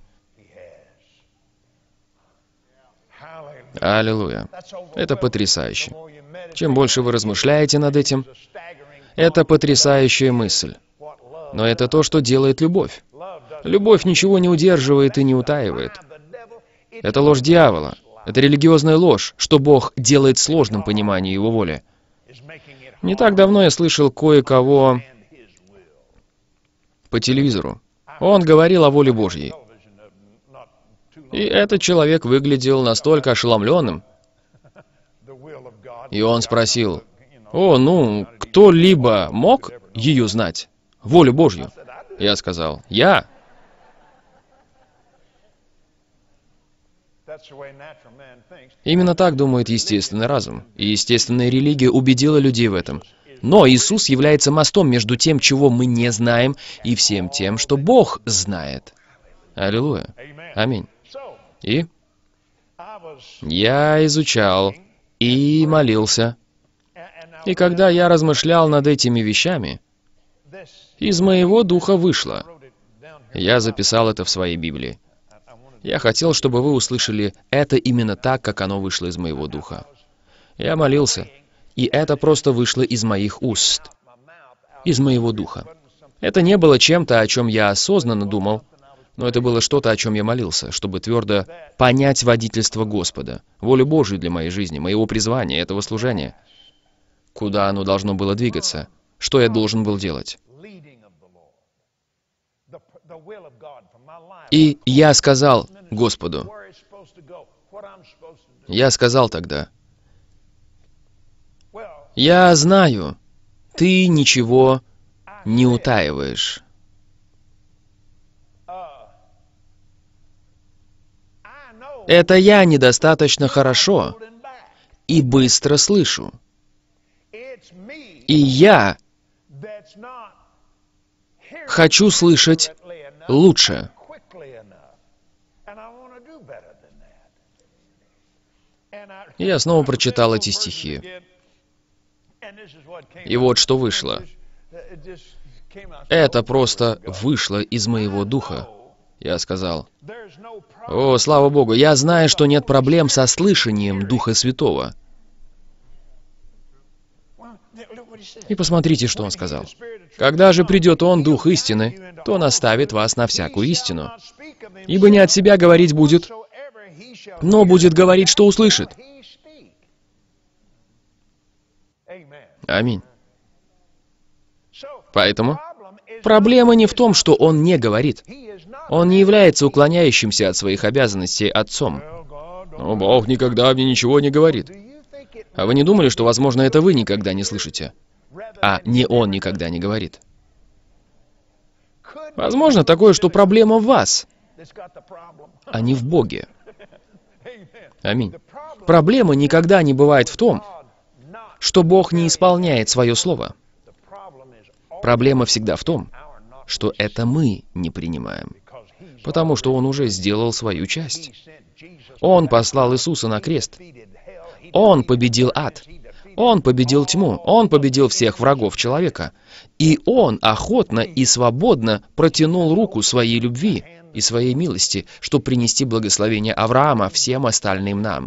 Аллилуйя. Это потрясающе. Чем больше вы размышляете над этим, это потрясающая мысль. Но это то, что делает любовь. Любовь ничего не удерживает и не утаивает. Это ложь дьявола. Это религиозная ложь, что Бог делает сложным понимание Его воли. Не так давно я слышал кое-кого по телевизору. Он говорил о воле Божьей. И этот человек выглядел настолько ошеломленным. И он спросил: «О, ну, кто-либо мог ее знать? Волю Божью?» Я сказал: «Я». Именно так думает естественный разум. И естественная религия убедила людей в этом. Но Иисус является мостом между тем, чего мы не знаем, и всем тем, что Бог знает. Аллилуйя. Аминь. И я изучал и молился. И когда я размышлял над этими вещами, из моего духа вышло. Я записал это в своей Библии. Я хотел, чтобы вы услышали это именно так, как оно вышло из моего духа. Я молился, и это просто вышло из моих уст, из моего духа. Это не было чем-то, о чем я осознанно думал, но это было что-то, о чем я молился, чтобы твердо понять водительство Господа, волю Божию для моей жизни, моего призвания, этого служения. Куда оно должно было двигаться, что я должен был делать. И я сказал Господу, я сказал тогда: «Я знаю, ты ничего не утаиваешь. Это я недостаточно хорошо и быстро слышу. И я хочу слышать лучше. Я снова прочитал эти стихи. И вот что вышло. Это просто вышло из моего духа. Я сказал: «О, слава Богу, я знаю, что нет проблем со слышанием Духа Святого». И посмотрите, что он сказал. «Когда же придет Он, Дух истины, то наставит вас на всякую истину. Ибо не от себя говорить будет, но будет говорить, что услышит». Аминь. Поэтому проблема не в том, что Он не говорит. Он не является уклоняющимся от своих обязанностей отцом. «О, Бог никогда мне ничего не говорит». А вы не думали, что, возможно, это вы никогда не слышите, а не Он никогда не говорит? Возможно такое, что проблема в вас, а не в Боге. Аминь. Проблема никогда не бывает в том, что Бог не исполняет свое слово. Проблема всегда в том, что это мы не принимаем, потому что Он уже сделал свою часть. Он послал Иисуса на крест. Он победил ад. Он победил тьму. Он победил всех врагов человека. И Он охотно и свободно протянул руку своей любви и своей милости, чтобы принести благословение Авраама всем остальным нам.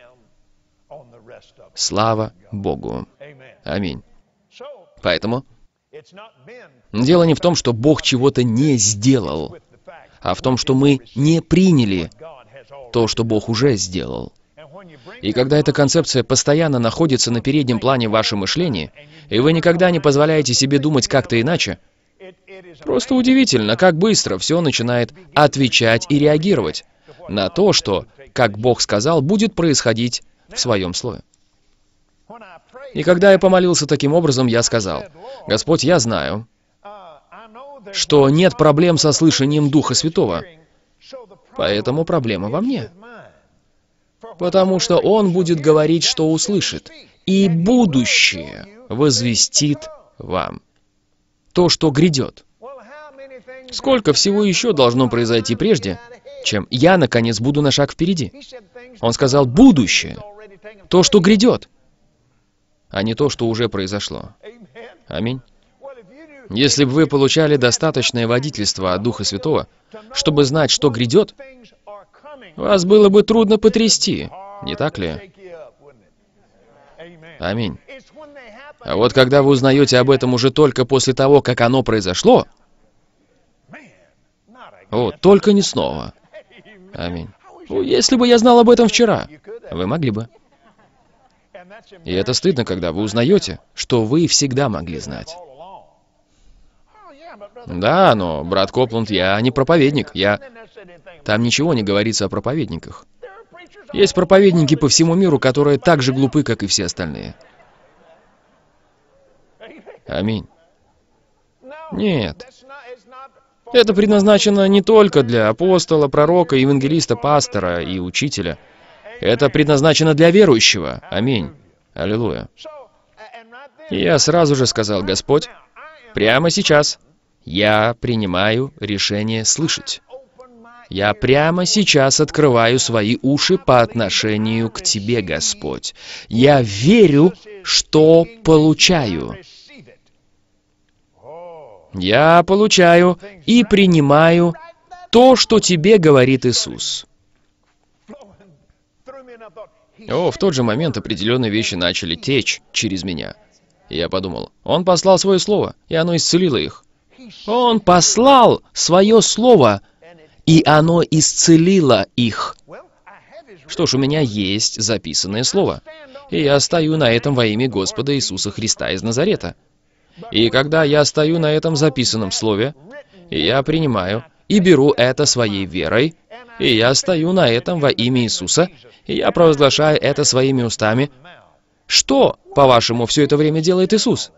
Слава Богу. Аминь. Поэтому дело не в том, что Бог чего-то не сделал, а в том, что мы не приняли то, что Бог уже сделал. И когда эта концепция постоянно находится на переднем плане в вашем мышлении, и вы никогда не позволяете себе думать как-то иначе, просто удивительно, как быстро все начинает отвечать и реагировать на то, что, как Бог сказал, будет происходить в своем слове. И когда я помолился таким образом, я сказал: «Господь, я знаю, что нет проблем со слышанием Духа Святого, поэтому проблема во мне. Потому что Он будет говорить, что услышит, и будущее возвестит вам то, что грядет». Сколько всего еще должно произойти прежде, чем я, наконец, буду на шаг впереди? Он сказал: будущее, то, что грядет, а не то, что уже произошло. Аминь. Если бы вы получали достаточное водительство от Духа Святого, чтобы знать, что грядет, вас было бы трудно потрясти, не так ли? Аминь. А вот когда вы узнаете об этом уже только после того, как оно произошло, о, только не снова. Аминь. О, если бы я знал об этом вчера, вы могли бы. И это стыдно, когда вы узнаете, что вы всегда могли знать. Да, но, брат Копланд, я не проповедник, я... Там ничего не говорится о проповедниках. Есть проповедники по всему миру, которые так же глупы, как и все остальные. Аминь. Нет. Это предназначено не только для апостола, пророка, евангелиста, пастора и учителя. Это предназначено для верующего. Аминь. Аллилуйя. И я сразу же сказал: Господь, прямо сейчас я принимаю решение слышать. Я прямо сейчас открываю свои уши по отношению к Тебе, Господь. Я верю, что получаю. Я получаю и принимаю то, что Тебе говорит Иисус. О, в тот же момент определенные вещи начали течь через меня. И я подумал: Он послал Свое Слово, и оно исцелило их. Он послал Свое Слово, и оно исцелило их. Что ж, у меня есть записанное Слово, и я стою на этом во имя Господа Иисуса Христа из Назарета. И когда я стою на этом записанном Слове, я принимаю и беру это своей верой, и я стою на этом во имя Иисуса, и я провозглашаю это своими устами. Что, по-вашему, все это время делает Иисус?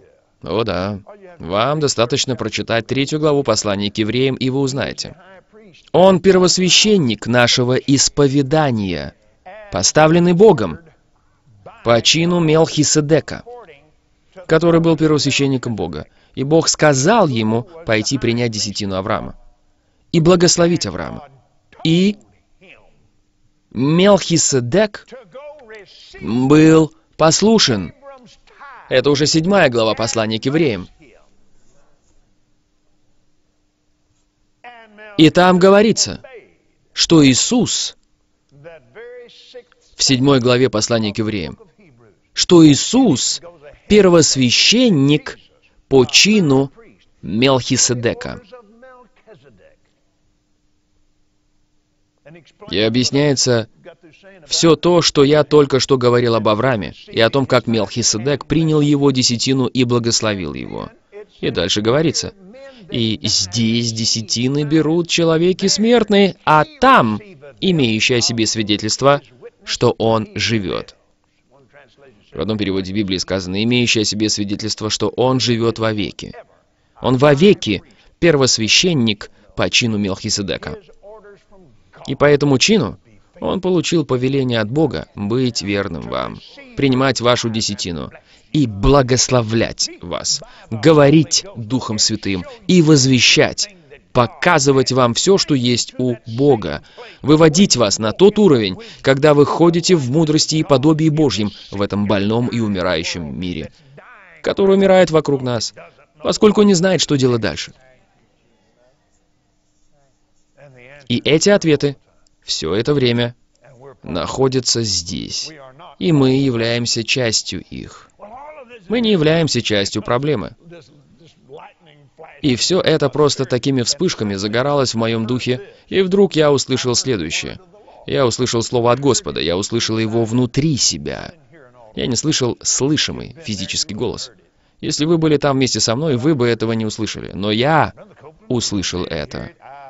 О да, вам достаточно прочитать третью главу послания к евреям, и вы узнаете. Он первосвященник нашего исповедания, поставленный Богом по чину Мелхиседека, который был первосвященником Бога. И Бог сказал ему пойти принять десятину Авраама и благословить Авраама. И Мелхиседек был послушен. Это уже седьмая глава послания к евреям. И там говорится, что Иисус, в седьмой главе послания к евреям, что Иисус — первосвященник по чину Мелхиседека. И объясняется все то, что я только что говорил об Аврааме, и о том, как Мелхиседек принял его десятину и благословил его. И дальше говорится, «И здесь десятины берут человеки смертные, а там, имеющие о себе свидетельство, что он живет». В одном переводе Библии сказано, имеющий о себе свидетельство, что он живет вовеки. Он вовеки первосвященник по чину Мелхиседека. И по этому чину он получил повеление от Бога быть верным вам, принимать вашу десятину и благословлять вас, говорить Духом Святым и возвещать, показывать вам все, что есть у Бога, выводить вас на тот уровень, когда вы ходите в мудрости и подобии Божьем в этом больном и умирающем мире, который умирает вокруг нас, поскольку не знает, что делать дальше. И эти ответы все это время находятся здесь, и мы являемся частью их. Мы не являемся частью проблемы. И все это просто такими вспышками загоралось в моем духе, и вдруг я услышал следующее. Я услышал слово от Господа, я услышал его внутри себя. Я не слышал слышимый физический голос. Если вы были там вместе со мной, вы бы этого не услышали. Но я услышал это.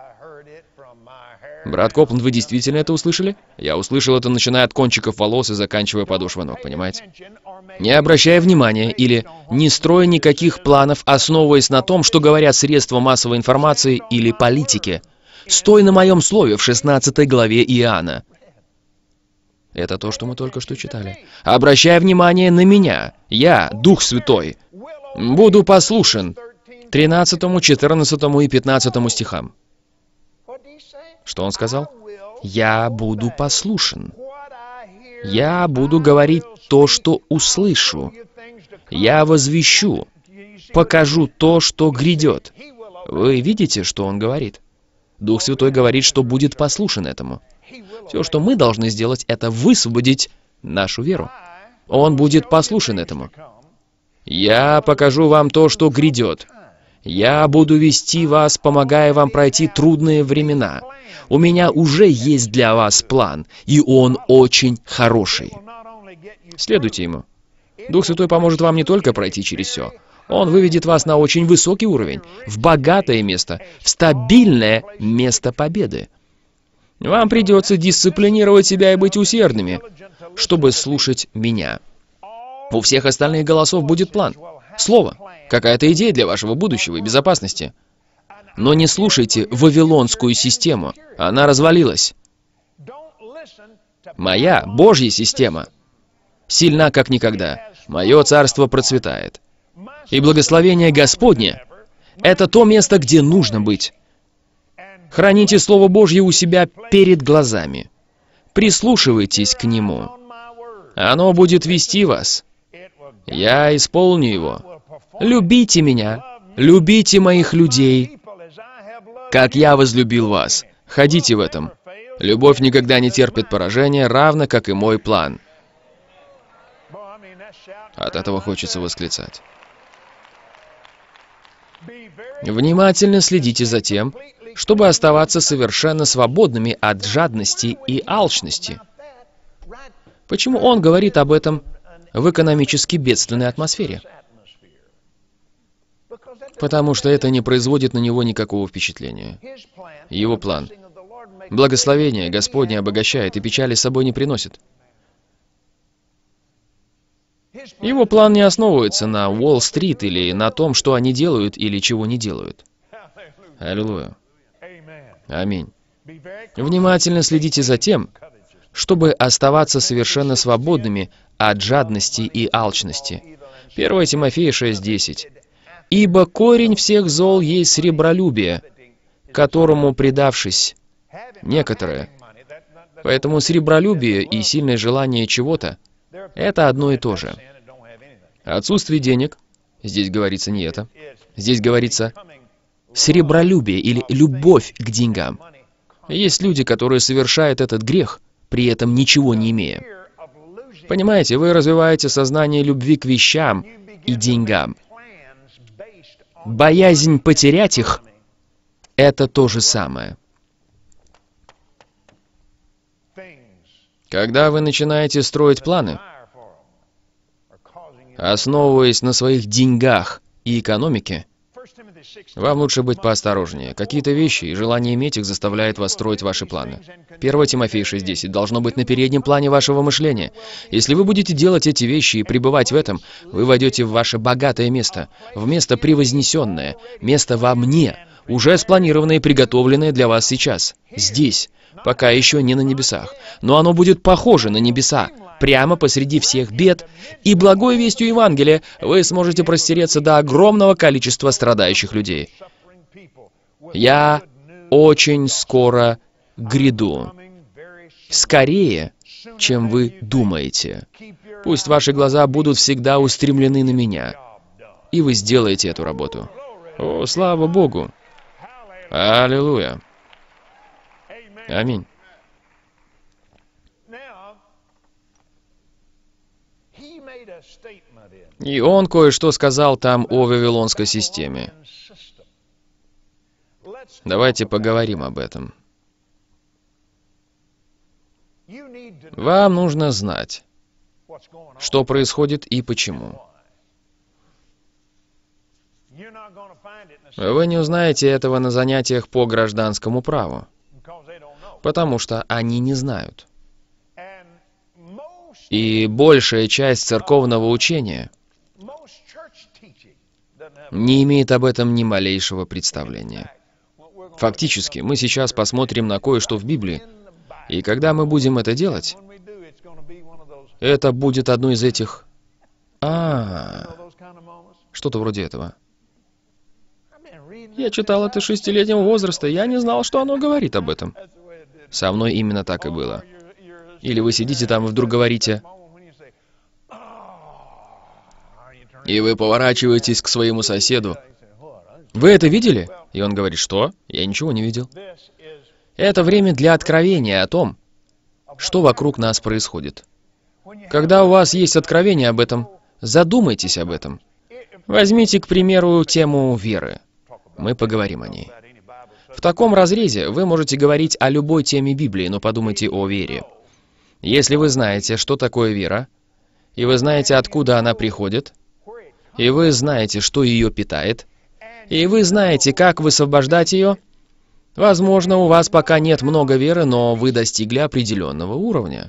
Брат Копланд, вы действительно это услышали? Я услышал это, начиная от кончиков волос и заканчивая подошвой ног, понимаете? Не обращая внимания или не строя никаких планов, основываясь на том, что говорят средства массовой информации или политики. Стой на моем слове в шестнадцатой главе Иоанна. Это то, что мы только что читали. Обращая внимание на меня, я, Дух Святой, буду послушен тринадцатому, четырнадцатому и пятнадцатому стихам. Что он сказал? Я буду послушен. Я буду говорить то, что услышу. Я возвещу, покажу то, что грядет. Вы видите, что он говорит? Дух Святой говорит, что будет послушен этому. Все, что мы должны сделать, это высвободить нашу веру. Он будет послушен этому. Я покажу вам то, что грядет. Я буду вести вас, помогая вам пройти трудные времена. У меня уже есть для вас план, и он очень хороший. Следуйте ему. Дух Святой поможет вам не только пройти через все. Он выведет вас на очень высокий уровень, в богатое место, в стабильное место победы. Вам придется дисциплинировать себя и быть усердными, чтобы слушать меня. У всех остальных голосов будет план, слово, какая-то идея для вашего будущего и безопасности. Но не слушайте вавилонскую систему, она развалилась. Моя, Божья система, сильна как никогда. Мое царство процветает. И благословение Господне — это то место, где нужно быть. Храните Слово Божье у себя перед глазами. Прислушивайтесь к нему. Оно будет вести вас. Я исполню его. Любите меня, любите моих людей, как я возлюбил вас. Ходите в этом. Любовь никогда не терпит поражения, равно как и мой план. От этого хочется восклицать. Внимательно следите за тем, чтобы оставаться совершенно свободными от жадности и алчности. Почему он говорит об этом в экономически бедственной атмосфере? Потому что это не производит на него никакого впечатления. Его план. Благословение Господне обогащает и печали с собой не приносит. Его план не основывается на Уолл-стрит или на том, что они делают или чего не делают. Аллилуйя. Аминь. Внимательно следите за тем, чтобы оставаться совершенно свободными от жадности и алчности. первое Тимофея шесть десять. «Ибо корень всех зол есть сребролюбие, которому предавшись некоторые». Поэтому сребролюбие и сильное желание чего-то — это одно и то же. Отсутствие денег, здесь говорится не это, здесь говорится сребролюбие или любовь к деньгам. Есть люди, которые совершают этот грех, при этом ничего не имея. Понимаете, вы развиваете сознание любви к вещам и деньгам. Боязнь потерять их — это то же самое. Когда вы начинаете строить планы, основываясь на своих деньгах и экономике, вам лучше быть поосторожнее. Какие-то вещи и желание иметь их заставляет вас строить ваши планы. первое Тимофея шесть десять должно быть на переднем плане вашего мышления. Если вы будете делать эти вещи и пребывать в этом, вы войдете в ваше богатое место, в место превознесенное, место во мне, уже спланированное и приготовленное для вас сейчас, здесь, пока еще не на небесах. Но оно будет похоже на небеса, прямо посреди всех бед, и благой вестью Евангелия вы сможете простереться до огромного количества страдающих людей. Я очень скоро гряду. Скорее, чем вы думаете. Пусть ваши глаза будут всегда устремлены на меня, и вы сделаете эту работу. О, слава Богу! Аллилуйя! Аминь. И он кое-что сказал там о вавилонской системе. Давайте поговорим об этом. Вам нужно знать, что происходит и почему. Вы не узнаете этого на занятиях по гражданскому праву, потому что они не знают. И большая часть церковного учения не имеет об этом ни малейшего представления. Фактически, мы сейчас посмотрим на кое-что в Библии, и когда мы будем это делать, это будет одно из этих... А, что-то вроде этого. Я читал это шестилетнего возраста, я не знал, что оно говорит об этом. Со мной именно так и было. Или вы сидите там и вдруг говорите, и вы поворачиваетесь к своему соседу. Вы это видели? И он говорит, что? Я ничего не видел. Это время для откровения о том, что вокруг нас происходит. Когда у вас есть откровение об этом, задумайтесь об этом. Возьмите, к примеру, тему веры. Мы поговорим о ней. В таком разрезе вы можете говорить о любой теме Библии, но подумайте о вере. Если вы знаете, что такое вера, и вы знаете, откуда она приходит, и вы знаете, что ее питает, и вы знаете, как высвобождать ее, возможно, у вас пока нет много веры, но вы достигли определенного уровня.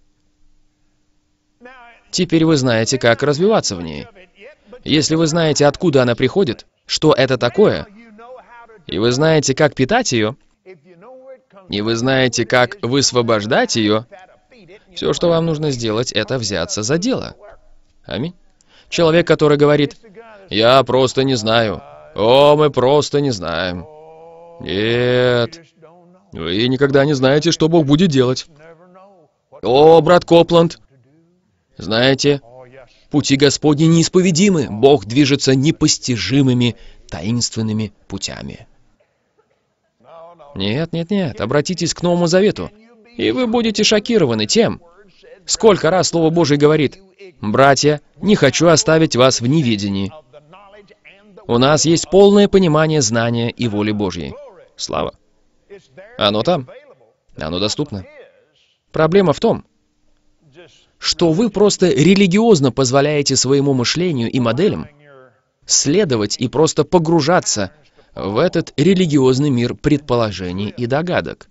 Теперь вы знаете, как развиваться в ней. Если вы знаете, откуда она приходит, что это такое, и вы знаете, как питать ее, и вы знаете, как высвобождать ее, все, что вам нужно сделать, это взяться за дело. Аминь. Человек, который говорит, «Я просто не знаю». «О, мы просто не знаем». Нет. Вы никогда не знаете, что Бог будет делать. О, брат Копланд, знаете, пути Господни неисповедимы. Бог движется непостижимыми, таинственными путями. Нет, нет, нет. Обратитесь к Новому Завету, и вы будете шокированы тем, сколько раз Слово Божие говорит, «Братья, не хочу оставить вас в неведении». У нас есть полное понимание знания и воли Божьей. Слава. Оно там. Оно доступно. Проблема в том, что вы просто религиозно позволяете своему мышлению и моделям следовать и просто погружаться в этот религиозный мир предположений и догадок.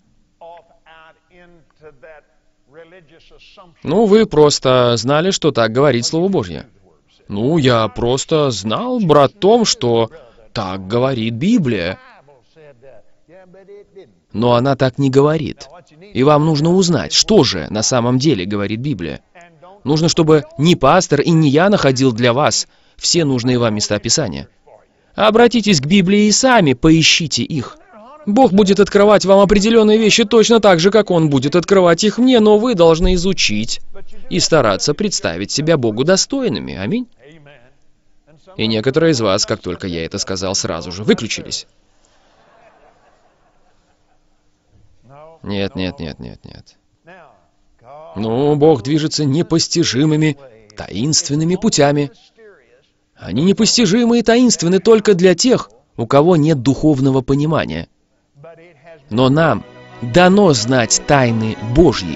Ну, вы просто знали, что так говорит Слово Божье. Ну, я просто знал, брат Том, что так говорит Библия. Но она так не говорит. И вам нужно узнать, что же на самом деле говорит Библия. Нужно, чтобы не пастор и не я находил для вас все нужные вам места Писания. Обратитесь к Библии и сами поищите их. Бог будет открывать вам определенные вещи точно так же, как Он будет открывать их мне, но вы должны изучить и стараться представить себя Богу достойными. Аминь. И некоторые из вас, как только я это сказал, сразу же выключились. Нет, нет, нет, нет, нет. Ну, Бог движется непостижимыми, таинственными путями. Они непостижимы и таинственны только для тех, у кого нет духовного понимания. Но нам дано знать тайны Божьи.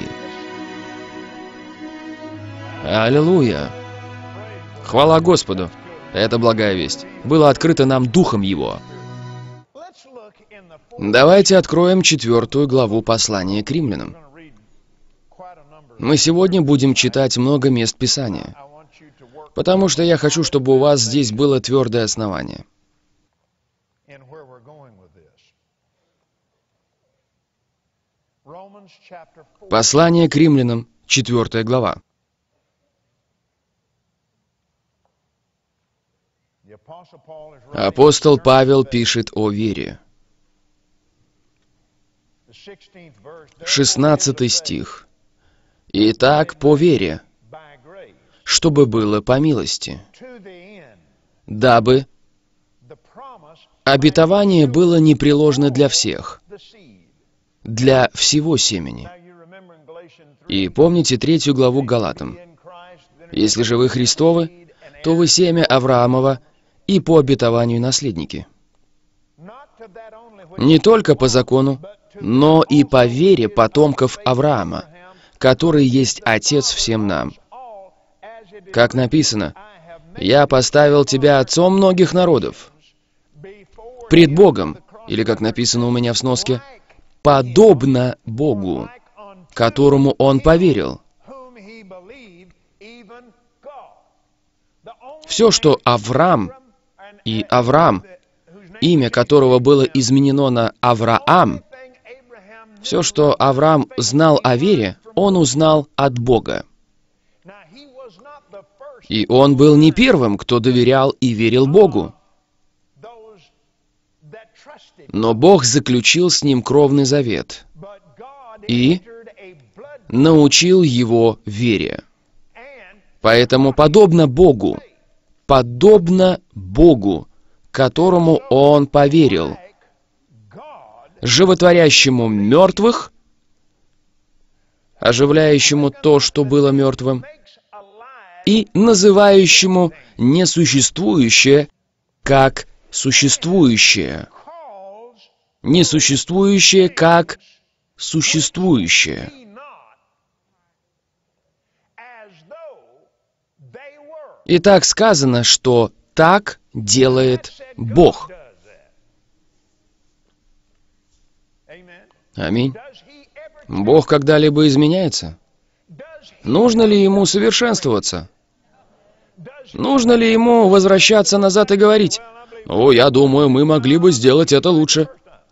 Аллилуйя! Хвала Господу! Это благая весть. Было открыто нам Духом Его. Давайте откроем четвертую главу послания к римлянам. Мы сегодня будем читать много мест Писания, потому что я хочу, чтобы у вас здесь было твердое основание. Послание к римлянам, четвертая глава. Апостол Павел пишет о вере. шестнадцатый стих. «Итак, по вере, чтобы было по милости, дабы обетование было непреложно для всех, для всего семени». И помните третью главу Галатам. «Если же вы Христовы, то вы семя Авраамова и по обетованию наследники». Не только по закону, но и по вере потомков Авраама, который есть Отец всем нам. Как написано, «Я поставил тебя отцом многих народов». Пред Богом, или как написано у меня в сноске, «подобно Богу, которому он поверил». Все, что Авраам и Авраам, имя которого было изменено на Авраам, все, что Авраам знал о вере, он узнал от Бога. И он был не первым, кто доверял и верил Богу. Но Бог заключил с ним кровный завет и научил его вере. Поэтому подобно Богу, подобно Богу, которому он поверил, животворящему мертвых, оживляющему то, что было мертвым, и называющему несуществующее как существующее, несуществующее как существующее. И так сказано, что так делает Бог. Аминь. Бог когда-либо изменяется? Нужно ли Ему совершенствоваться? Нужно ли Ему возвращаться назад и говорить: «О, я думаю, мы могли бы сделать это лучше».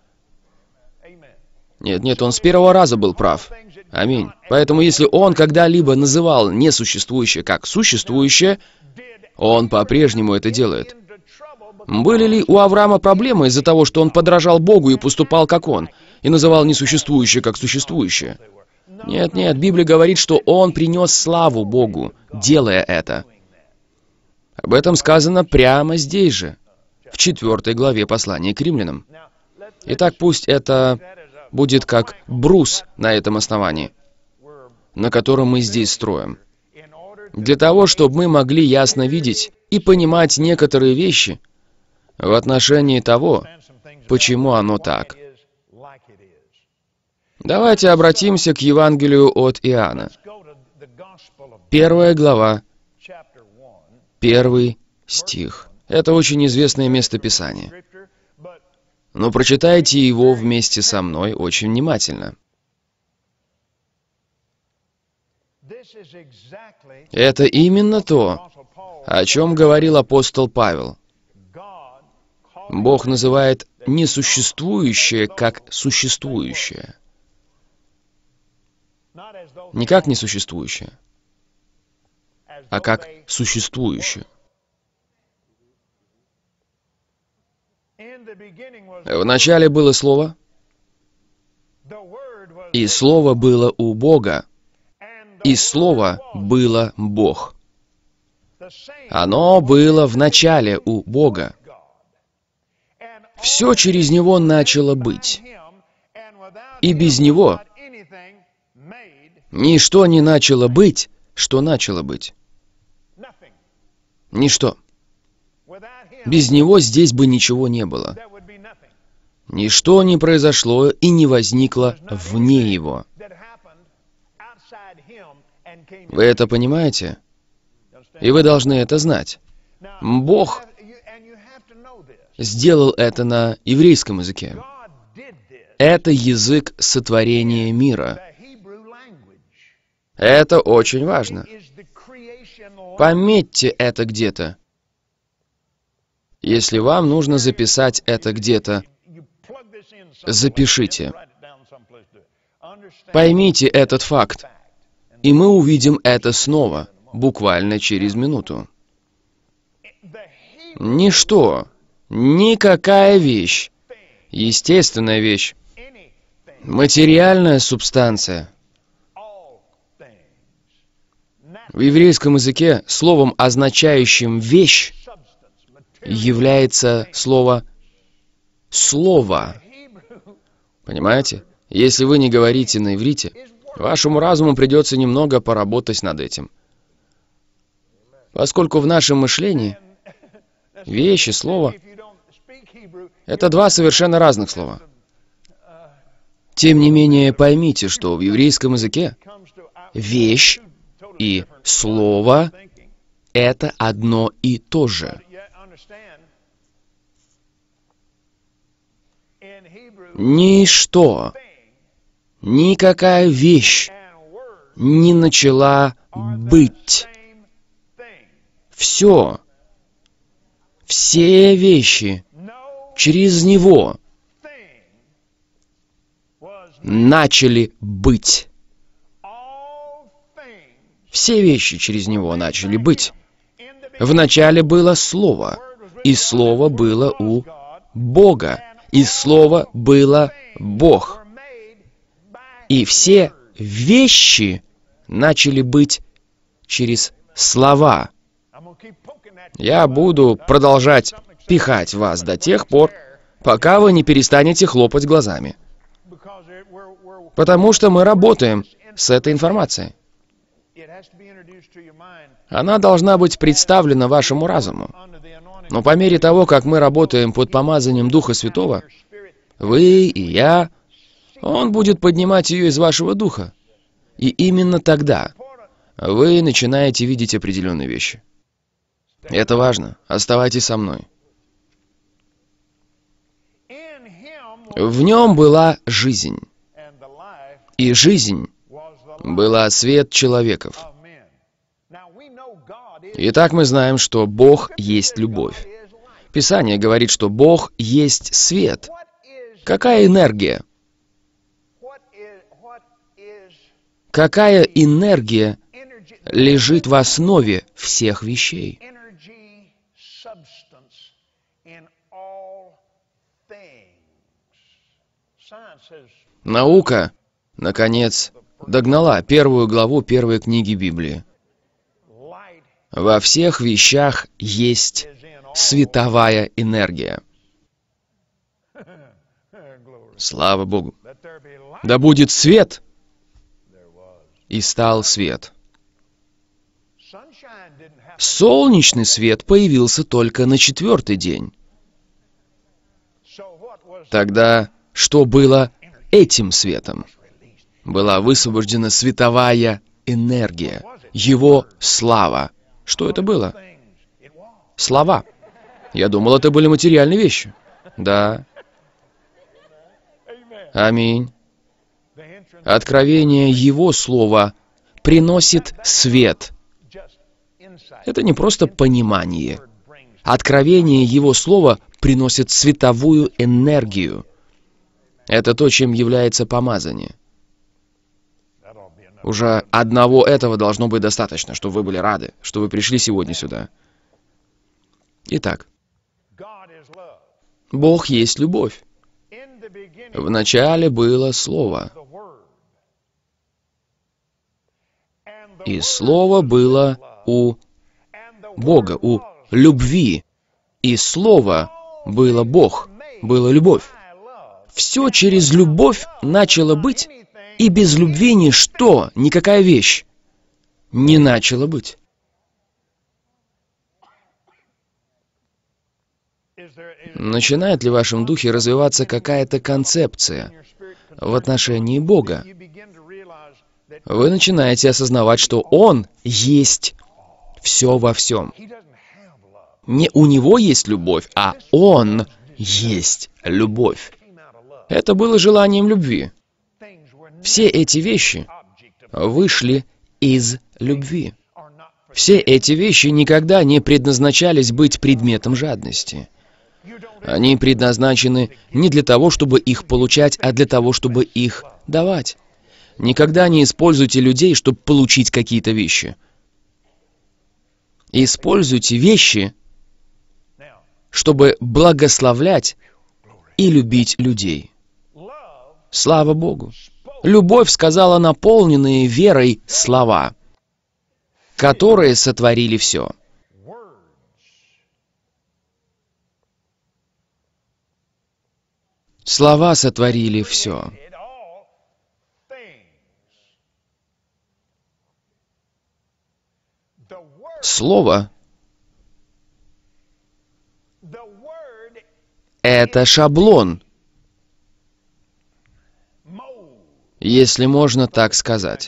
Нет, нет, Он с первого раза был прав. Аминь. Поэтому если Он когда-либо называл несуществующее как существующее, Он по-прежнему это делает. Были ли у Авраама проблемы из-за того, что он подражал Богу и поступал как Он, и называл несуществующее как существующее? Нет, нет, Библия говорит, что он принес славу Богу, делая это. Об этом сказано прямо здесь же, в четвертой главе послания к римлянам. Итак, пусть это будет как брус на этом основании, на котором мы здесь строим. Для того, чтобы мы могли ясно видеть и понимать некоторые вещи в отношении того, почему оно так. Давайте обратимся к Евангелию от Иоанна. Первая глава, первый стих. Это очень известное место Писания. Но прочитайте его вместе со мной очень внимательно. Это именно то, о чем говорил апостол Павел. Бог называет несуществующее как существующее. Не как несуществующее, а как существующее. Вначале было Слово, и Слово было у Бога, и Слово было Бог. Оно было в начале у Бога. Все через Него начало быть, и без Него ничто не начало быть, что начало быть. Ничто. Без Него здесь бы ничего не было. Ничто не произошло и не возникло вне Его. Вы это понимаете? И вы должны это знать. Бог сделал это на еврейском языке. Это язык сотворения мира. Это очень важно. Пометьте это где-то. Если вам нужно записать это где-то, запишите. Поймите этот факт, и мы увидим это снова, буквально через минуту. Ничто, никакая вещь, естественная вещь, материальная субстанция. В еврейском языке словом, означающим «вещь», является слово «слово». Понимаете? Если вы не говорите на иврите, вашему разуму придется немного поработать над этим. Поскольку в нашем мышлении вещь и слово — это два совершенно разных слова. Тем не менее, поймите, что в еврейском языке вещь и слово — это одно и то же. Ничто, никакая вещь не начала быть. Все, все вещи через Него начали быть. Все вещи через Него начали быть. Вначале было Слово, и Слово было у Бога, и Слово было Бог. И все вещи начали быть через слова. Я буду продолжать пихать вас до тех пор, пока вы не перестанете хлопать глазами. Потому что мы работаем с этой информацией. Она должна быть представлена вашему разуму. Но по мере того, как мы работаем под помазанием Духа Святого, вы и я, Он будет поднимать ее из вашего духа. И именно тогда вы начинаете видеть определенные вещи. Это важно. Оставайтесь со мной. В нем была жизнь, и жизнь была свет человеков. Итак, мы знаем, что Бог есть любовь. Писание говорит, что Бог есть свет. Какая энергия? Какая энергия лежит в основе всех вещей? Наука, наконец, догнала первую главу первой книги Библии. Во всех вещах есть световая энергия. Слава Богу! Да будет свет! И стал свет. Солнечный свет появился только на четвертый день. Тогда что было этим светом? Была высвобождена световая энергия, Его слава. Что это было? Слова. Я думал, это были материальные вещи. Да. Аминь. Откровение Его Слова приносит свет. Это не просто понимание. Откровение Его Слова приносит световую энергию. Это то, чем является помазание. Уже одного этого должно быть достаточно, чтобы вы были рады, что вы пришли сегодня сюда. Итак, Бог есть любовь. Вначале было Слово. И Слово было у Бога, у любви. И Слово было Бог, было любовь. Все через любовь начало быть, и без любви ничто, никакая вещь не начала быть. Начинает ли в вашем духе развиваться какая-то концепция в отношении Бога? Вы начинаете осознавать, что Он есть все во всем. Не у Него есть любовь, а Он есть любовь. Это было желанием любви. Все эти вещи вышли из любви. Все эти вещи никогда не предназначались быть предметом жадности. Они предназначены не для того, чтобы их получать, а для того, чтобы их давать. Никогда не используйте людей, чтобы получить какие-то вещи. Используйте вещи, чтобы благословлять и любить людей. Слава Богу! Любовь сказала наполненные верой слова, которые сотворили все. Слова сотворили все. Слово — это шаблон, если можно так сказать.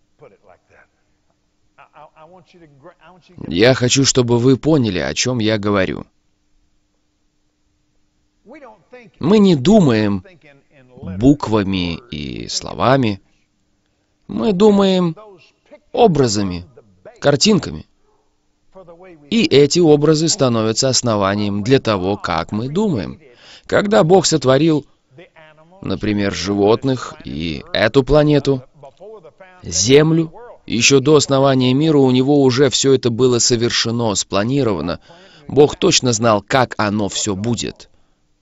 Я хочу, чтобы вы поняли, о чем я говорю. Мы не думаем буквами и словами. Мы думаем образами, картинками. И эти образы становятся основанием для того, как мы думаем. Когда Бог сотворил, например, животных и эту планету, Землю, еще до основания мира у Него уже все это было совершено, спланировано. Бог точно знал, как оно все будет.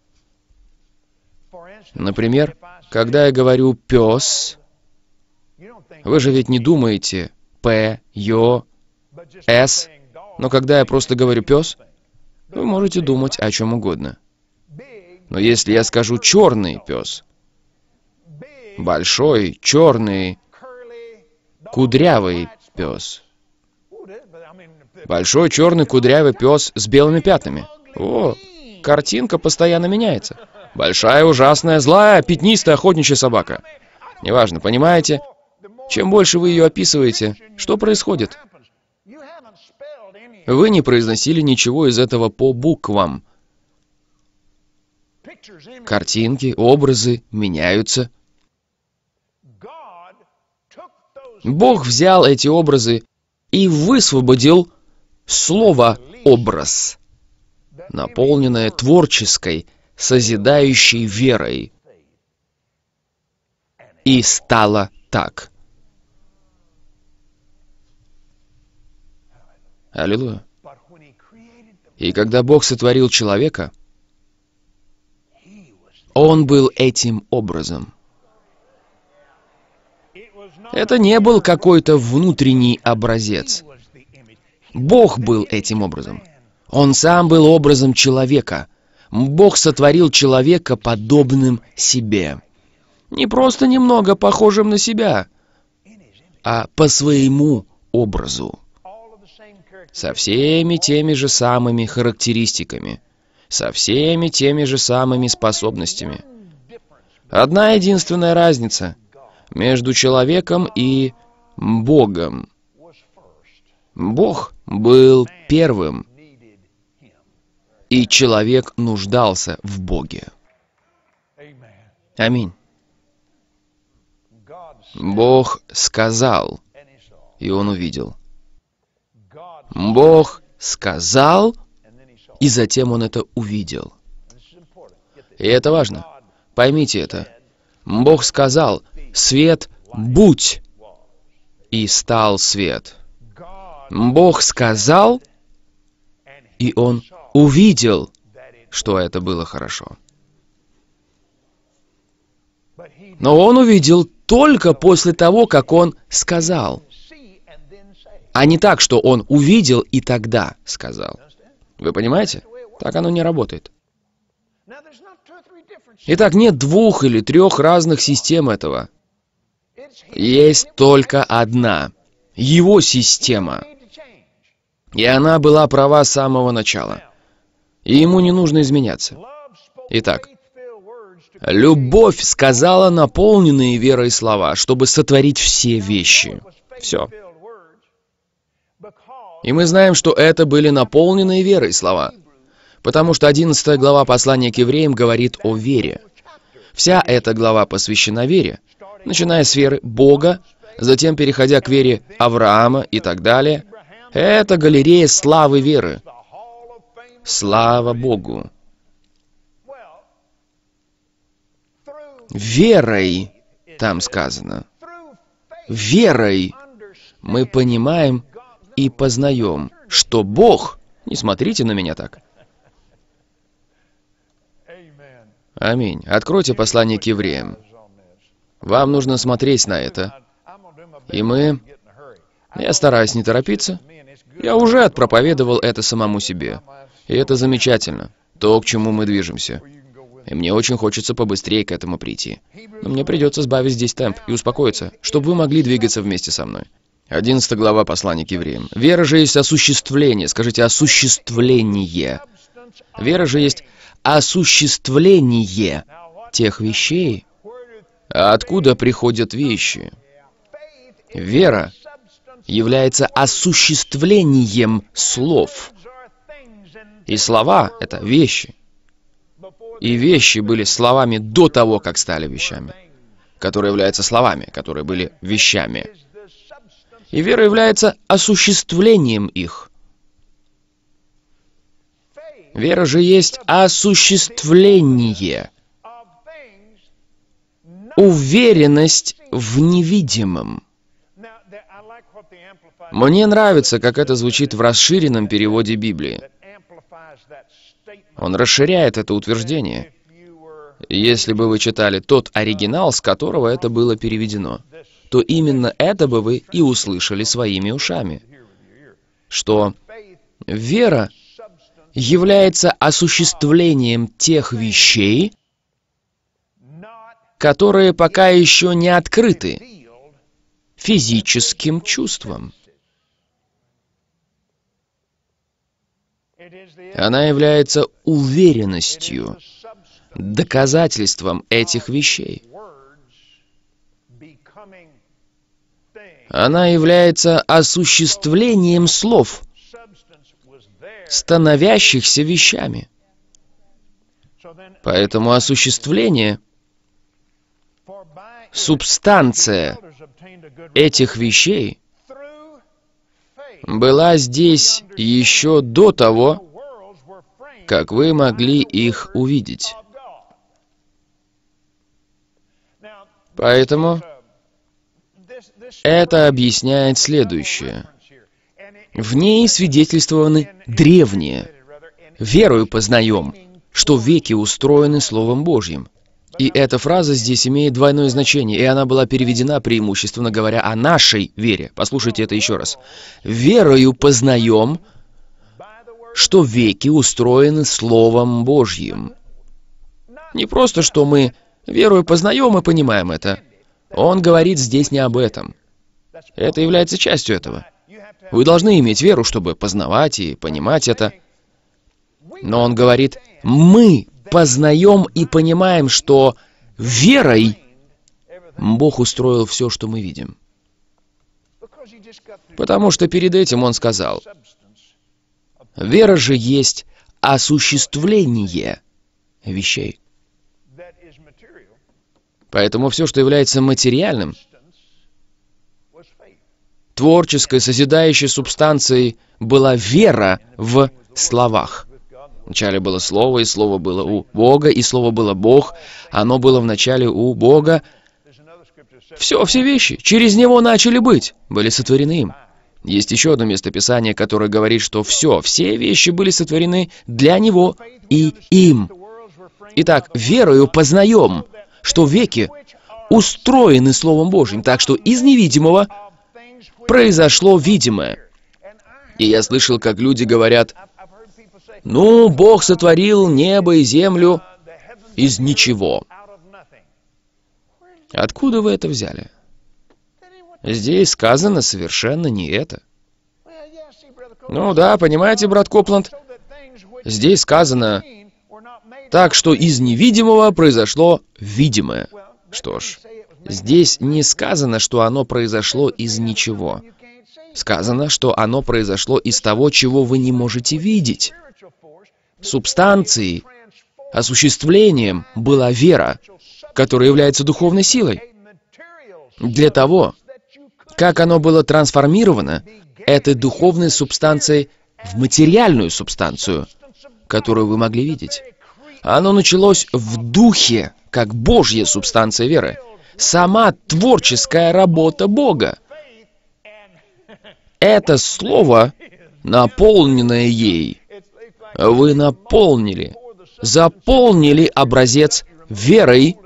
Например, когда я говорю «пес», вы же ведь не думаете «п», «ё», «с», но когда я просто говорю «пес», вы можете думать о чем угодно. Но если я скажу «черный пес», большой, черный, кудрявый пес, большой, черный, кудрявый пес с белыми пятнами. О, картинка постоянно меняется. Большая, ужасная, злая, пятнистая охотничья собака. Неважно, понимаете? Чем больше вы ее описываете, что происходит? Вы не произносили ничего из этого по буквам. Картинки, образы меняются. Бог взял эти образы и высвободил слово «образ», наполненное творческой, созидающей верой. И стало так. Аллилуйя. И когда Бог сотворил человека, Он был этим образом. Это не был какой-то внутренний образец. Бог был этим образом. Он сам был образом человека. Бог сотворил человека подобным себе. Не просто немного похожим на себя, а по своему образу. Со всеми теми же самыми характеристиками, со всеми теми же самыми способностями. Одна единственная разница между человеком и Богом. Бог был первым, и человек нуждался в Боге. Аминь. Бог сказал, и он увидел. Бог сказал, и затем он это увидел. И это важно. Поймите это. Бог сказал: «Свет, будь!» И стал свет. Бог сказал, и Он увидел, что это было хорошо. Но Он увидел только после того, как Он сказал. А не так, что Он увидел и тогда сказал. Вы понимаете? Так оно не работает. Итак, нет двух или трех разных систем этого. Есть только одна. Его система. И она была права с самого начала. И ему не нужно изменяться. Итак, любовь сказала наполненные верой слова, чтобы сотворить все вещи. Все. И мы знаем, что это были наполненные верой слова, потому что одиннадцатая глава послания к евреям говорит о вере. Вся эта глава посвящена вере, начиная с веры Бога, затем переходя к вере Авраама и так далее. Это галерея славы веры. Слава Богу! Верой, там сказано, верой мы понимаем и познаем, что Бог... Не смотрите на меня так. Аминь. Откройте послание к евреям. Вам нужно смотреть на это. И мы... Я стараюсь не торопиться. Я уже отпроповедовал это самому себе. И это замечательно. То, к чему мы движемся. И мне очень хочется побыстрее к этому прийти. Но мне придется сбавить здесь темп и успокоиться, чтобы вы могли двигаться вместе со мной. одиннадцатая глава послания к евреям. Вера же есть осуществление. Скажите, осуществление. Вера же есть осуществление тех вещей. А откуда приходят вещи? Вера является осуществлением слов. И слова — это вещи. И вещи были словами до того, как стали вещами, которые являются словами, которые были вещами. И вера является осуществлением их. Вера же есть осуществление, уверенность в невидимом. Мне нравится, как это звучит в расширенном переводе Библии. Он расширяет это утверждение. Если бы вы читали тот оригинал, с которого это было переведено, то именно это бы вы и услышали своими ушами. Что вера является осуществлением тех вещей, которые пока еще не открыты физическим чувствам. Она является уверенностью, доказательством этих вещей. Она является осуществлением слов, становящихся вещами. Поэтому осуществление, субстанция этих вещей была здесь еще до того, как вы могли их увидеть. Поэтому это объясняет следующее. В ней свидетельствованы древние. Верою познаем, что веки устроены Словом Божьим. И эта фраза здесь имеет двойное значение, и она была переведена преимущественно говоря о нашей вере. Послушайте это еще раз. Верою познаем, что веки устроены Словом Божьим. Не просто, что мы верою познаем и понимаем это. Он говорит здесь не об этом. Это является частью этого. Вы должны иметь веру, чтобы познавать и понимать это. Но он говорит, мы познаем и понимаем, что верой Бог устроил все, что мы видим. Потому что перед этим он сказал, вера же есть осуществление вещей. Поэтому все, что является материальным, творческой, созидающей субстанцией, была вера в словах. Вначале было Слово, и Слово было у Бога, и Слово было Бог. Оно было вначале у Бога. Все, все вещи через Него начали быть, были сотворены им. Есть еще одно местописание, которое говорит, что все, все вещи были сотворены для Него и им. Итак, верою познаем, что веки устроены Словом Божьим, так что из невидимого произошло видимое. И я слышал, как люди говорят: «Ну, Бог сотворил небо и землю из ничего». Откуда вы это взяли? Здесь сказано совершенно не это. Ну да, понимаете, брат Копланд, здесь сказано так, что из невидимого произошло видимое. Что ж, здесь не сказано, что оно произошло из ничего. Сказано, что оно произошло из того, чего вы не можете видеть. Субстанцией, осуществлением была вера, которая является духовной силой. Для того, как оно было трансформировано этой духовной субстанцией в материальную субстанцию, которую вы могли видеть. Оно началось в духе, как Божья субстанция веры. Сама творческая работа Бога. Это слово, наполненное ей, вы наполнили, заполнили образец верой,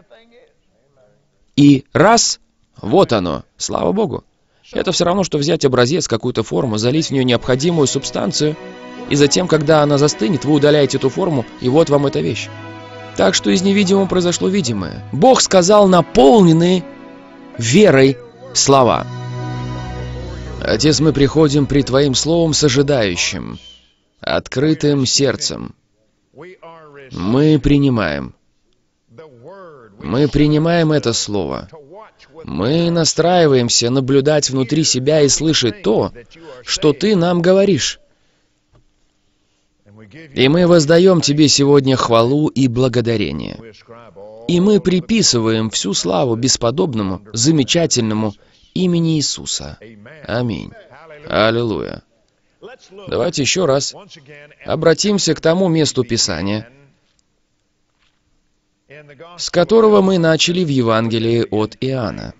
и раз, вот оно, слава Богу. Это все равно, что взять образец, какую-то форму, залить в нее необходимую субстанцию, и затем, когда она застынет, вы удаляете эту форму, и вот вам эта вещь. Так что из невидимого произошло видимое. Бог сказал наполненные верой слова. Отец, мы приходим при Твоим Словом с ожидающим, открытым сердцем. Мы принимаем. Мы принимаем это Слово. Мы настраиваемся наблюдать внутри себя и слышать то, что Ты нам говоришь. И мы воздаем Тебе сегодня хвалу и благодарение. И мы приписываем всю славу бесподобному, замечательному имени Иисуса. Аминь. Аллилуйя. Давайте еще раз обратимся к тому месту Писания, с которого мы начали в Евангелии от Иоанна.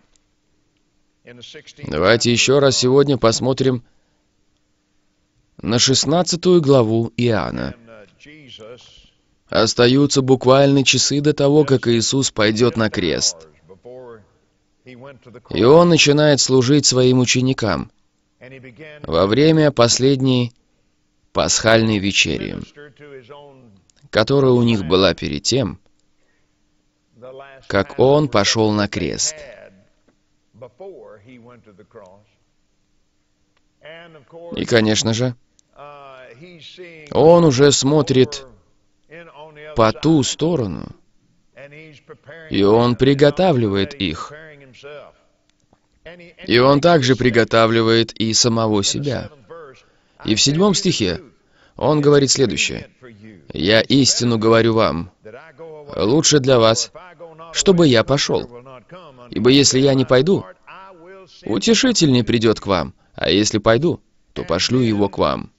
Давайте еще раз сегодня посмотрим на шестнадцатую главу Иоанна. Остаются буквально часы до того, как Иисус пойдет на крест. И Он начинает служить Своим ученикам во время последней пасхальной вечери, которая у них была перед тем, как Он пошел на крест. И, конечно же, Он уже смотрит по ту сторону, и Он приготавливает их. И Он также приготавливает и самого себя. И в седьмом стихе Он говорит следующее: «Я истину говорю вам, лучше для вас, чтобы я пошел. Ибо если я не пойду, Утешитель не придет к вам, а если пойду, то пошлю его к вам».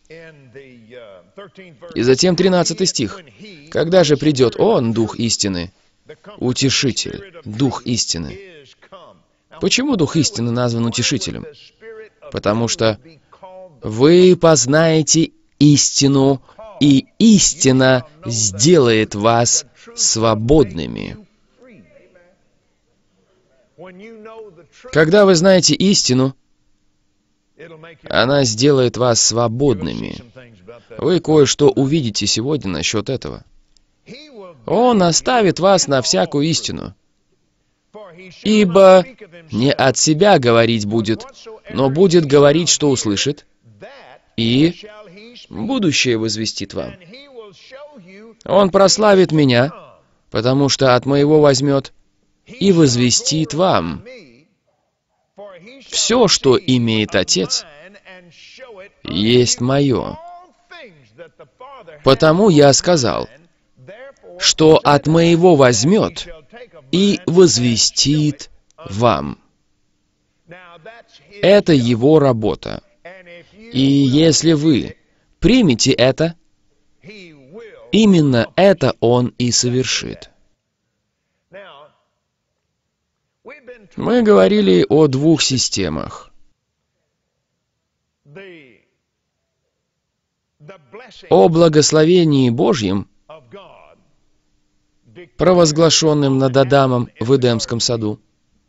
И затем тринадцатый стих. «Когда же придет Он, Дух истины, Утешитель, Дух истины». Почему Дух истины назван Утешителем? Потому что вы познаете истину, и истина сделает вас свободными. Когда вы знаете истину, она сделает вас свободными. Вы кое-что увидите сегодня насчет этого. Он оставит вас на всякую истину. Ибо не от себя говорить будет, но будет говорить, что услышит, и будущее возвестит вам. Он прославит меня, потому что от моего возьмет, и возвестит вам. Все, что имеет Отец, есть мое. Потому я сказал, что от моего возьмет и возвестит вам. Это его работа. И если вы примете это, именно это Он и совершит. Мы говорили о двух системах. О благословении Божьем, провозглашенным над Адамом в Эдемском саду.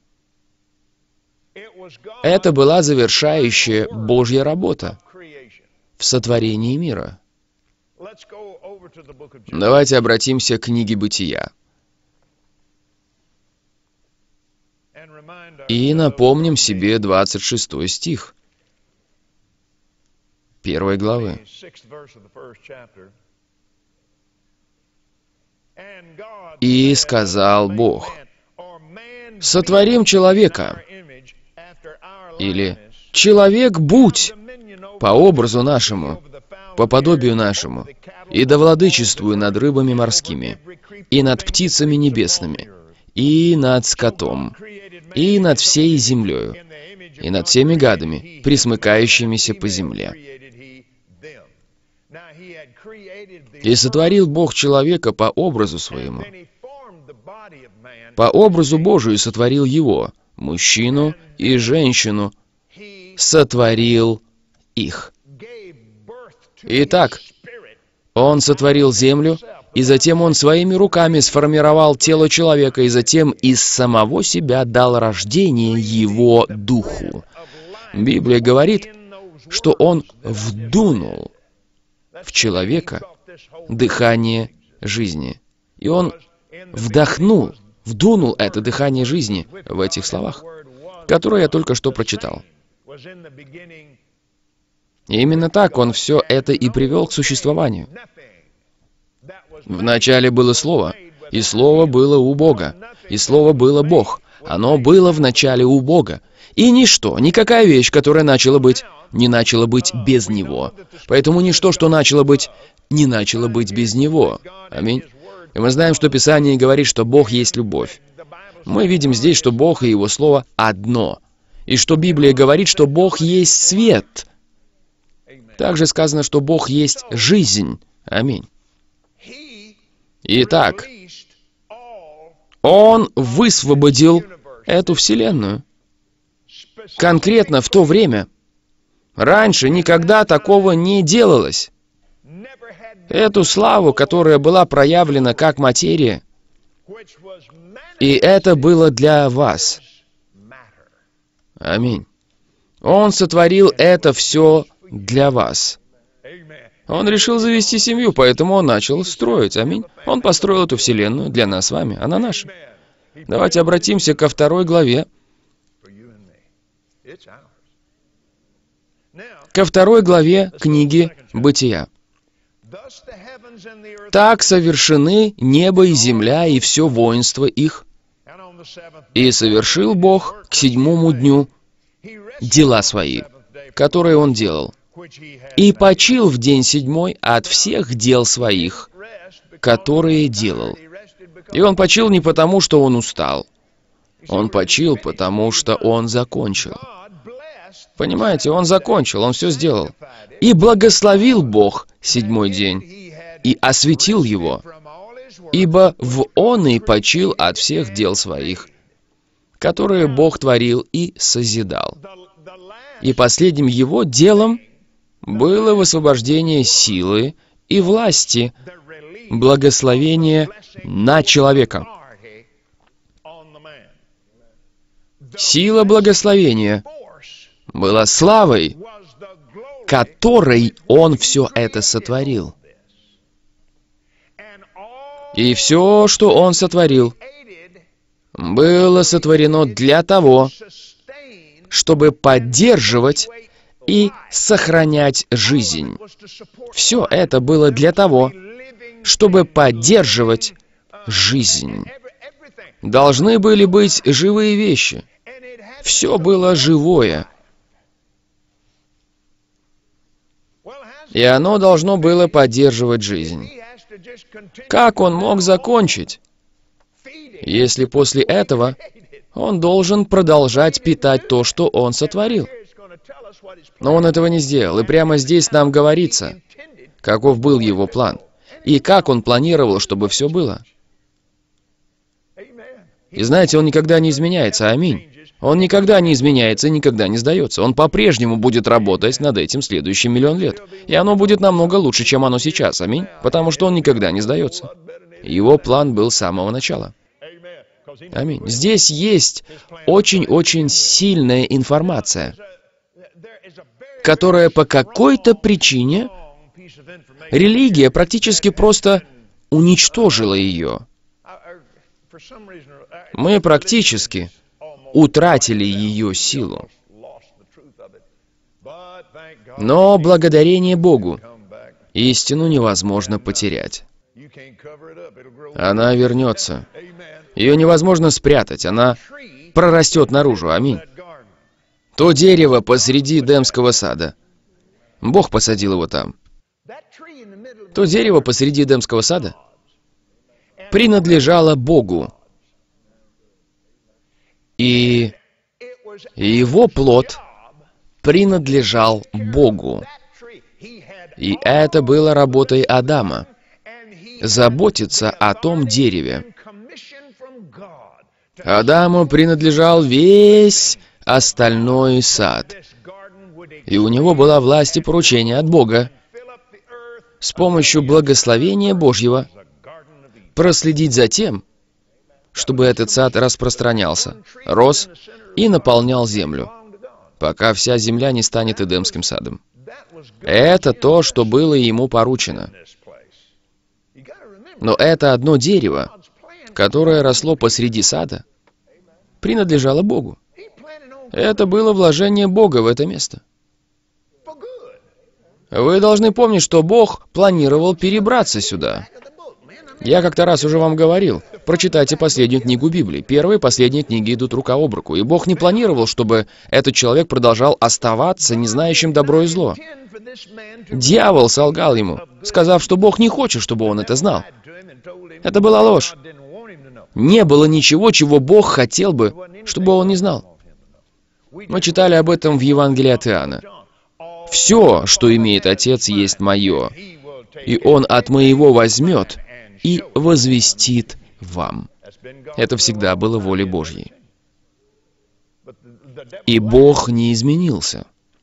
Это была завершающая Божья работа в сотворении мира. Давайте обратимся к книге Бытия. И напомним себе двадцать шестой стих первой главы. «И сказал Бог, сотворим человека, или человек будь по образу нашему, по подобию нашему, и да владычествуй над рыбами морскими, и над птицами небесными, и над скотом, и над всей землею, и над всеми гадами, пресмыкающимися по земле. И сотворил Бог человека по образу своему. По образу Божию сотворил его, мужчину и женщину, сотворил их. Итак, Он сотворил землю, и затем Он своими руками сформировал тело человека, и затем из самого себя дал рождение его духу. Библия говорит, что Он вдунул в человека дыхание жизни. И Он вдохнул, вдунул это дыхание жизни в этих словах, которые я только что прочитал. И именно так Он все это и привел к существованию. Вначале было Слово, и Слово было у Бога, и Слово было Бог. Оно было вначале у Бога. И ничто, никакая вещь, которая начала быть, не начала быть без Него. Поэтому ничто, что начало быть, не начало быть без Него. Аминь. И мы знаем, что Писание говорит, что Бог есть любовь. Мы видим здесь, что Бог и Его Слово одно. И что Библия говорит, что Бог есть свет. Также сказано, что Бог есть жизнь. Аминь. Итак, Он высвободил эту вселенную. Конкретно в то время. Раньше никогда такого не делалось. Эту славу, которая была проявлена как материя, и это было для вас. Аминь. Он сотворил это все для вас. Он решил завести семью, поэтому он начал строить. Аминь. Он построил эту вселенную для нас с вами. Она наша. Давайте обратимся ко второй главе. Ко второй главе книги Бытия. «Так совершены небо и земля, и все воинство их. И совершил Бог к седьмому дню дела свои, которые Он делал. И почил в день седьмой от всех дел своих, которые делал». И Он почил не потому, что Он устал. Он почил, потому что Он закончил. Понимаете, Он закончил, Он все сделал. «И благословил Бог седьмой день, и осветил его, ибо в Он и почил от всех дел своих, которые Бог творил и созидал. И последним Его делом было высвобождение силы и власти, благословение на человека». Сила благословения была славой, которой Он все это сотворил. И все, что Он сотворил, было сотворено для того, чтобы поддерживать и сохранять жизнь. Все это было для того, чтобы поддерживать жизнь. Должны были быть живые вещи. Все было живое. И оно должно было поддерживать жизнь. Как Он мог закончить, если после этого Он должен продолжать питать то, что Он сотворил? Но Он этого не сделал. И прямо здесь нам говорится, каков был Его план. и как Он планировал, чтобы все было. И знаете, Он никогда не изменяется, аминь. Он никогда не изменяется и никогда не сдается. Он по-прежнему будет работать над этим следующий миллион лет. И оно будет намного лучше, чем оно сейчас, аминь. Потому что Он никогда не сдается. Его план был с самого начала. Аминь. Здесь есть очень-очень сильная информация, которая по какой-то причине религия практически просто уничтожила ее. Мы практически утратили ее силу. Но благодарение Богу истину невозможно потерять. Она вернется. Ее невозможно спрятать, она прорастет наружу. Аминь. То дерево посреди Эдемского сада. Бог посадил его там. То дерево посреди Эдемского сада принадлежало Богу. И его плод принадлежал Богу. И это было работой Адама. Заботиться о том дереве. Адаму принадлежал весь остальной сад. И у него была власть и поручение от Бога с помощью благословения Божьего проследить за тем, чтобы этот сад распространялся, рос и наполнял землю, пока вся земля не станет Эдемским садом. Это то, что было ему поручено. Но это одно дерево, которое росло посреди сада, принадлежало Богу. Это было вложение Бога в это место. Вы должны помнить, что Бог планировал перебраться сюда. Я как-то раз уже вам говорил, прочитайте последнюю книгу Библии. Первые и последние книги идут рука об руку. И Бог не планировал, чтобы этот человек продолжал оставаться не знающим добро и зло. Дьявол солгал ему, сказав, что Бог не хочет, чтобы он это знал. Это была ложь. Не было ничего, чего Бог хотел бы, чтобы он не знал. Мы читали об этом в Евангелии от Иоанна. «Все, что имеет Отец, есть мое, и Он от моего возьмет и возвестит вам». Это всегда было волей Божьей. И Бог не изменился.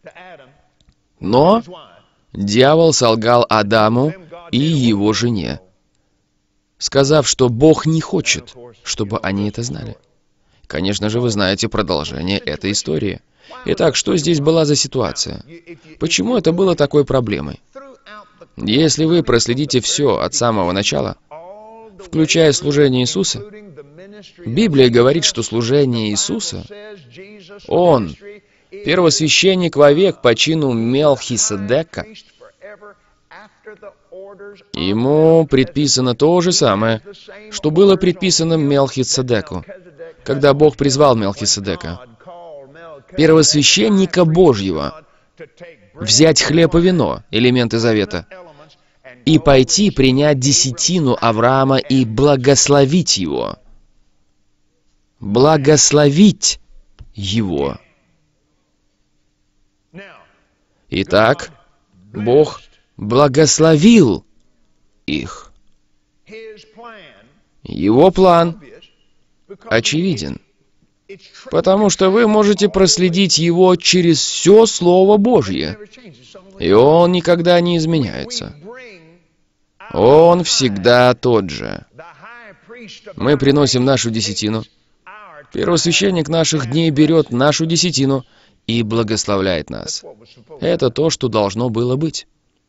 Но дьявол солгал Адаму и его жене, сказав, что Бог не хочет, чтобы они это знали. Конечно же, вы знаете продолжение этой истории. Итак, что здесь была за ситуация? Почему это было такой проблемой? Если вы проследите все от самого начала, включая служение Иисуса, Библия говорит, что служение Иисуса, Он, первосвященник вовек по чину Мелхиседека, Ему предписано то же самое, что было предписано Мелхиседеку, когда Бог призвал Мелхиседека, первосвященника Божьего, взять хлеб и вино, элементы завета, и пойти принять десятину Авраама и благословить его. Благословить его. Итак, Бог благословил их. Его план очевиден, потому что вы можете проследить его через все Слово Божье, и он никогда не изменяется. Он всегда тот же. Мы приносим нашу десятину. Первосвященник наших дней берет нашу десятину и благословляет нас. Это то, что должно было быть.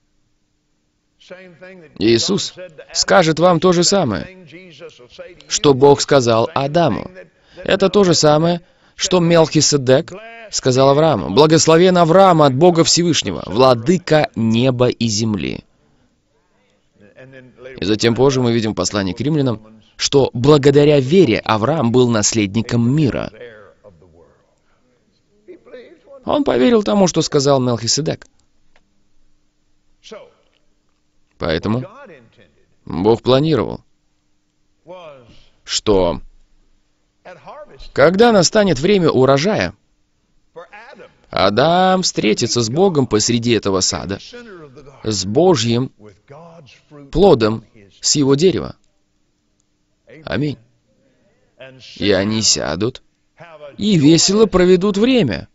Иисус скажет вам то же самое, что Бог сказал Адаму. Это то же самое, что Мелхиседек сказал Аврааму. «Благословен Авраам от Бога Всевышнего, владыка неба и земли». И затем позже мы видим в послании к римлянам, что благодаря вере Авраам был наследником мира. Он поверил тому, что сказал Мелхиседек. Поэтому Бог планировал, что когда настанет время урожая, Адам встретится с Богом посреди этого сада, с Божьим плодом с его дерева. Аминь. И они сядут и весело проведут время,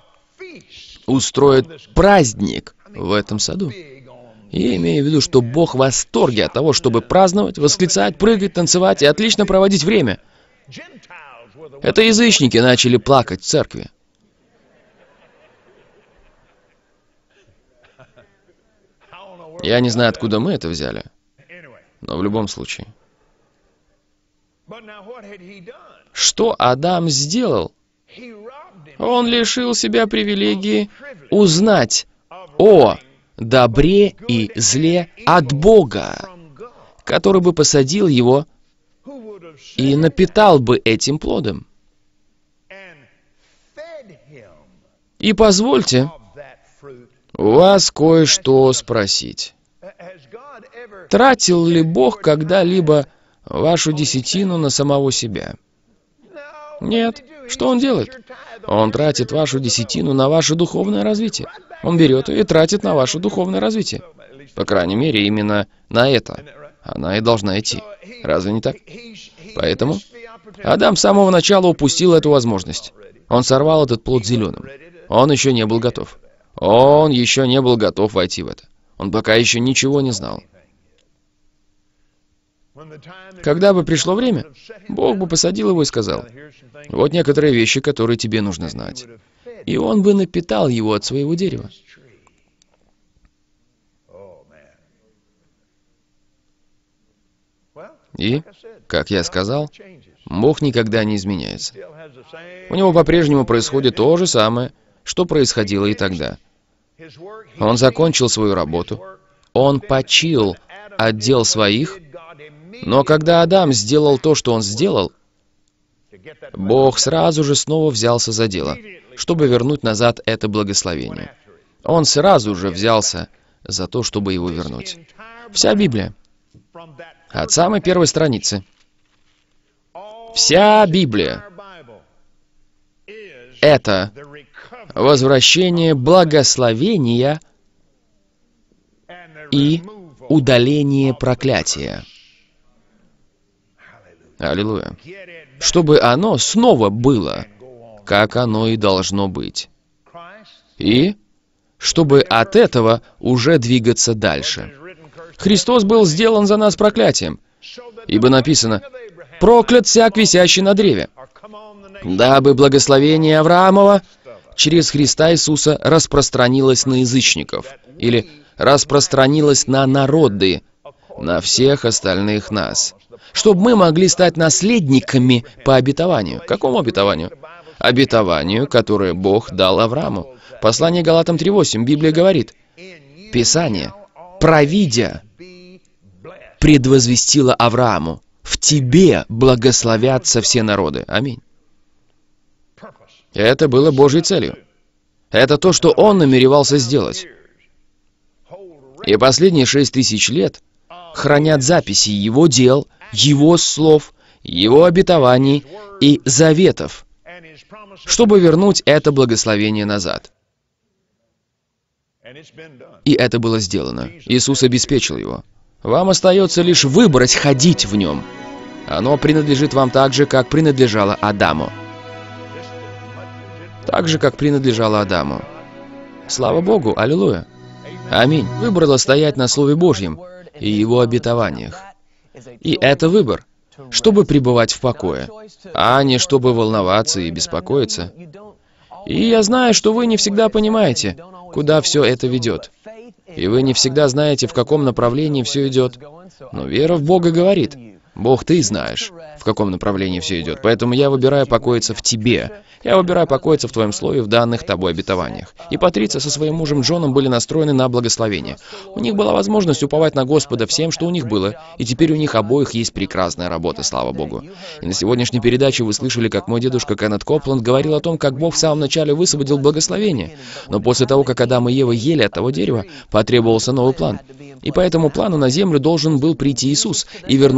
устроят праздник в этом саду. Я имею в виду, что Бог в восторге от того, чтобы праздновать, восклицать, прыгать, танцевать и отлично проводить время. Это язычники начали плакать в церкви. Я не знаю, откуда мы это взяли, но в любом случае. Что Адам сделал? Он лишил себя привилегии узнать о добре и зле от Бога, который бы посадил его и напитал бы этим плодом. И позвольте у вас кое-что спросить. Тратил ли Бог когда-либо вашу десятину на самого себя? Нет. Что Он делает? Он тратит вашу десятину на ваше духовное развитие. Он берет ее и тратит на ваше духовное развитие. По крайней мере, именно на это она и должна идти. Разве не так? Поэтому Адам с самого начала упустил эту возможность. Он сорвал этот плод зеленым. Он еще не был готов. Он еще не был готов войти в это. Он пока еще ничего не знал. Когда бы пришло время, Бог бы посадил его и сказал: вот некоторые вещи, которые тебе нужно знать. И он бы напитал его от своего дерева. И, как я сказал, Бог никогда не изменяется. У него по-прежнему происходит то же самое, что происходило и тогда. Он закончил свою работу, он почил от дел своих, но когда Адам сделал то, что он сделал, Бог сразу же снова взялся за дело, чтобы вернуть назад это благословение. Он сразу же взялся за то, чтобы его вернуть. Вся Библия, от самой первой страницы, вся Библия — это возвращение благословения и удаление проклятия. Аллилуйя. Чтобы оно снова было, как оно и должно быть. И чтобы от этого уже двигаться дальше. Христос был сделан за нас проклятием, ибо написано: «Проклят всяк, висящий на древе, дабы благословение Авраамова через Христа Иисуса распространилось на язычников», или распространилось на народы, на всех остальных нас, чтобы мы могли стать наследниками по обетованию. Какому обетованию? Обетованию, которое Бог дал Аврааму. Послание Галатам три восемь, Библия говорит: Писание, провидя, предвозвестило Аврааму: в тебе благословятся все народы. Аминь. Это было Божьей целью. Это то, что Он намеревался сделать. И последние шесть тысяч лет хранят записи Его дел, Его слов, Его обетований и заветов, чтобы вернуть это благословение назад. И это было сделано. Иисус обеспечил его. Вам остается лишь выбрать ходить в нем. Оно принадлежит вам так же, как принадлежало Адаму. Так же, как принадлежало Адаму. Слава Богу, аллилуйя. Аминь. Выбрала стоять на Слове Божьем и Его обетованиях. И это выбор, чтобы пребывать в покое, а не чтобы волноваться и беспокоиться. И я знаю, что вы не всегда понимаете, куда все это ведет. И вы не всегда знаете, в каком направлении все идет. Но вера в Бога говорит: Бог, Ты знаешь, в каком направлении все идет. Поэтому я выбираю покоиться в Тебе. Я выбираю покоиться в Твоем Слове, в данных Тобой обетованиях. И Патриция со своим мужем Джоном были настроены на благословение. У них была возможность уповать на Господа всем, что у них было. И теперь у них обоих есть прекрасная работа, слава Богу. И на сегодняшней передаче вы слышали, как мой дедушка Кеннет Копланд говорил о том, как Бог в самом начале высвободил благословение. Но после того, как Адам и Ева ели от того дерева, потребовался новый план. И по этому плану на землю должен был прийти Иисус и вернуть назад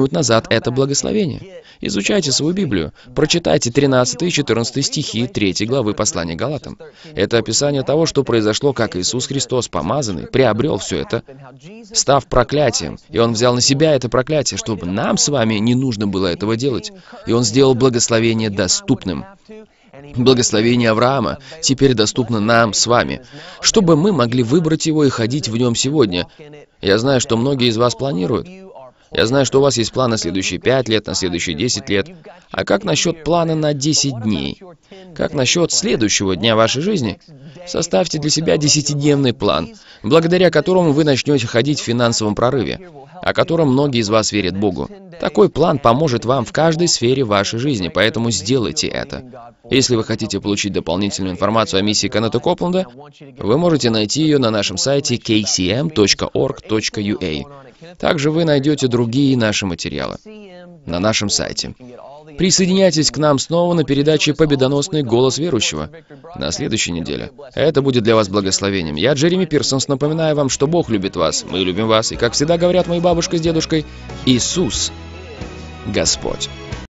это благословение. Изучайте свою Библию. Прочитайте тринадцатый и четырнадцатый стихи третьей главы послания Галатам. Это описание того, что произошло, как Иисус Христос, помазанный, приобрел все это, став проклятием. И Он взял на себя это проклятие, чтобы нам с вами не нужно было этого делать. И Он сделал благословение доступным. Благословение Авраама теперь доступно нам с вами, чтобы мы могли выбрать его и ходить в нем сегодня. Я знаю, что многие из вас планируют. Я знаю, что у вас есть план на следующие пять лет, на следующие десять лет. А как насчет плана на десять дней? Как насчет следующего дня вашей жизни? Составьте для себя десятидневный план, благодаря которому вы начнете ходить в финансовом прорыве, о котором многие из вас верят Богу. Такой план поможет вам в каждой сфере вашей жизни, поэтому сделайте это. Если вы хотите получить дополнительную информацию о миссии Кеннета Копленда, вы можете найти ее на нашем сайте кей си эм точка орг точка ю а. Также вы найдете другие наши материалы на нашем сайте. Присоединяйтесь к нам снова на передаче «Победоносный голос верующего» на следующей неделе. Это будет для вас благословением. Я, Джереми Пирсонс, напоминаю вам, что Бог любит вас, мы любим вас, и, как всегда говорят мои бабушка с дедушкой, Иисус Господь.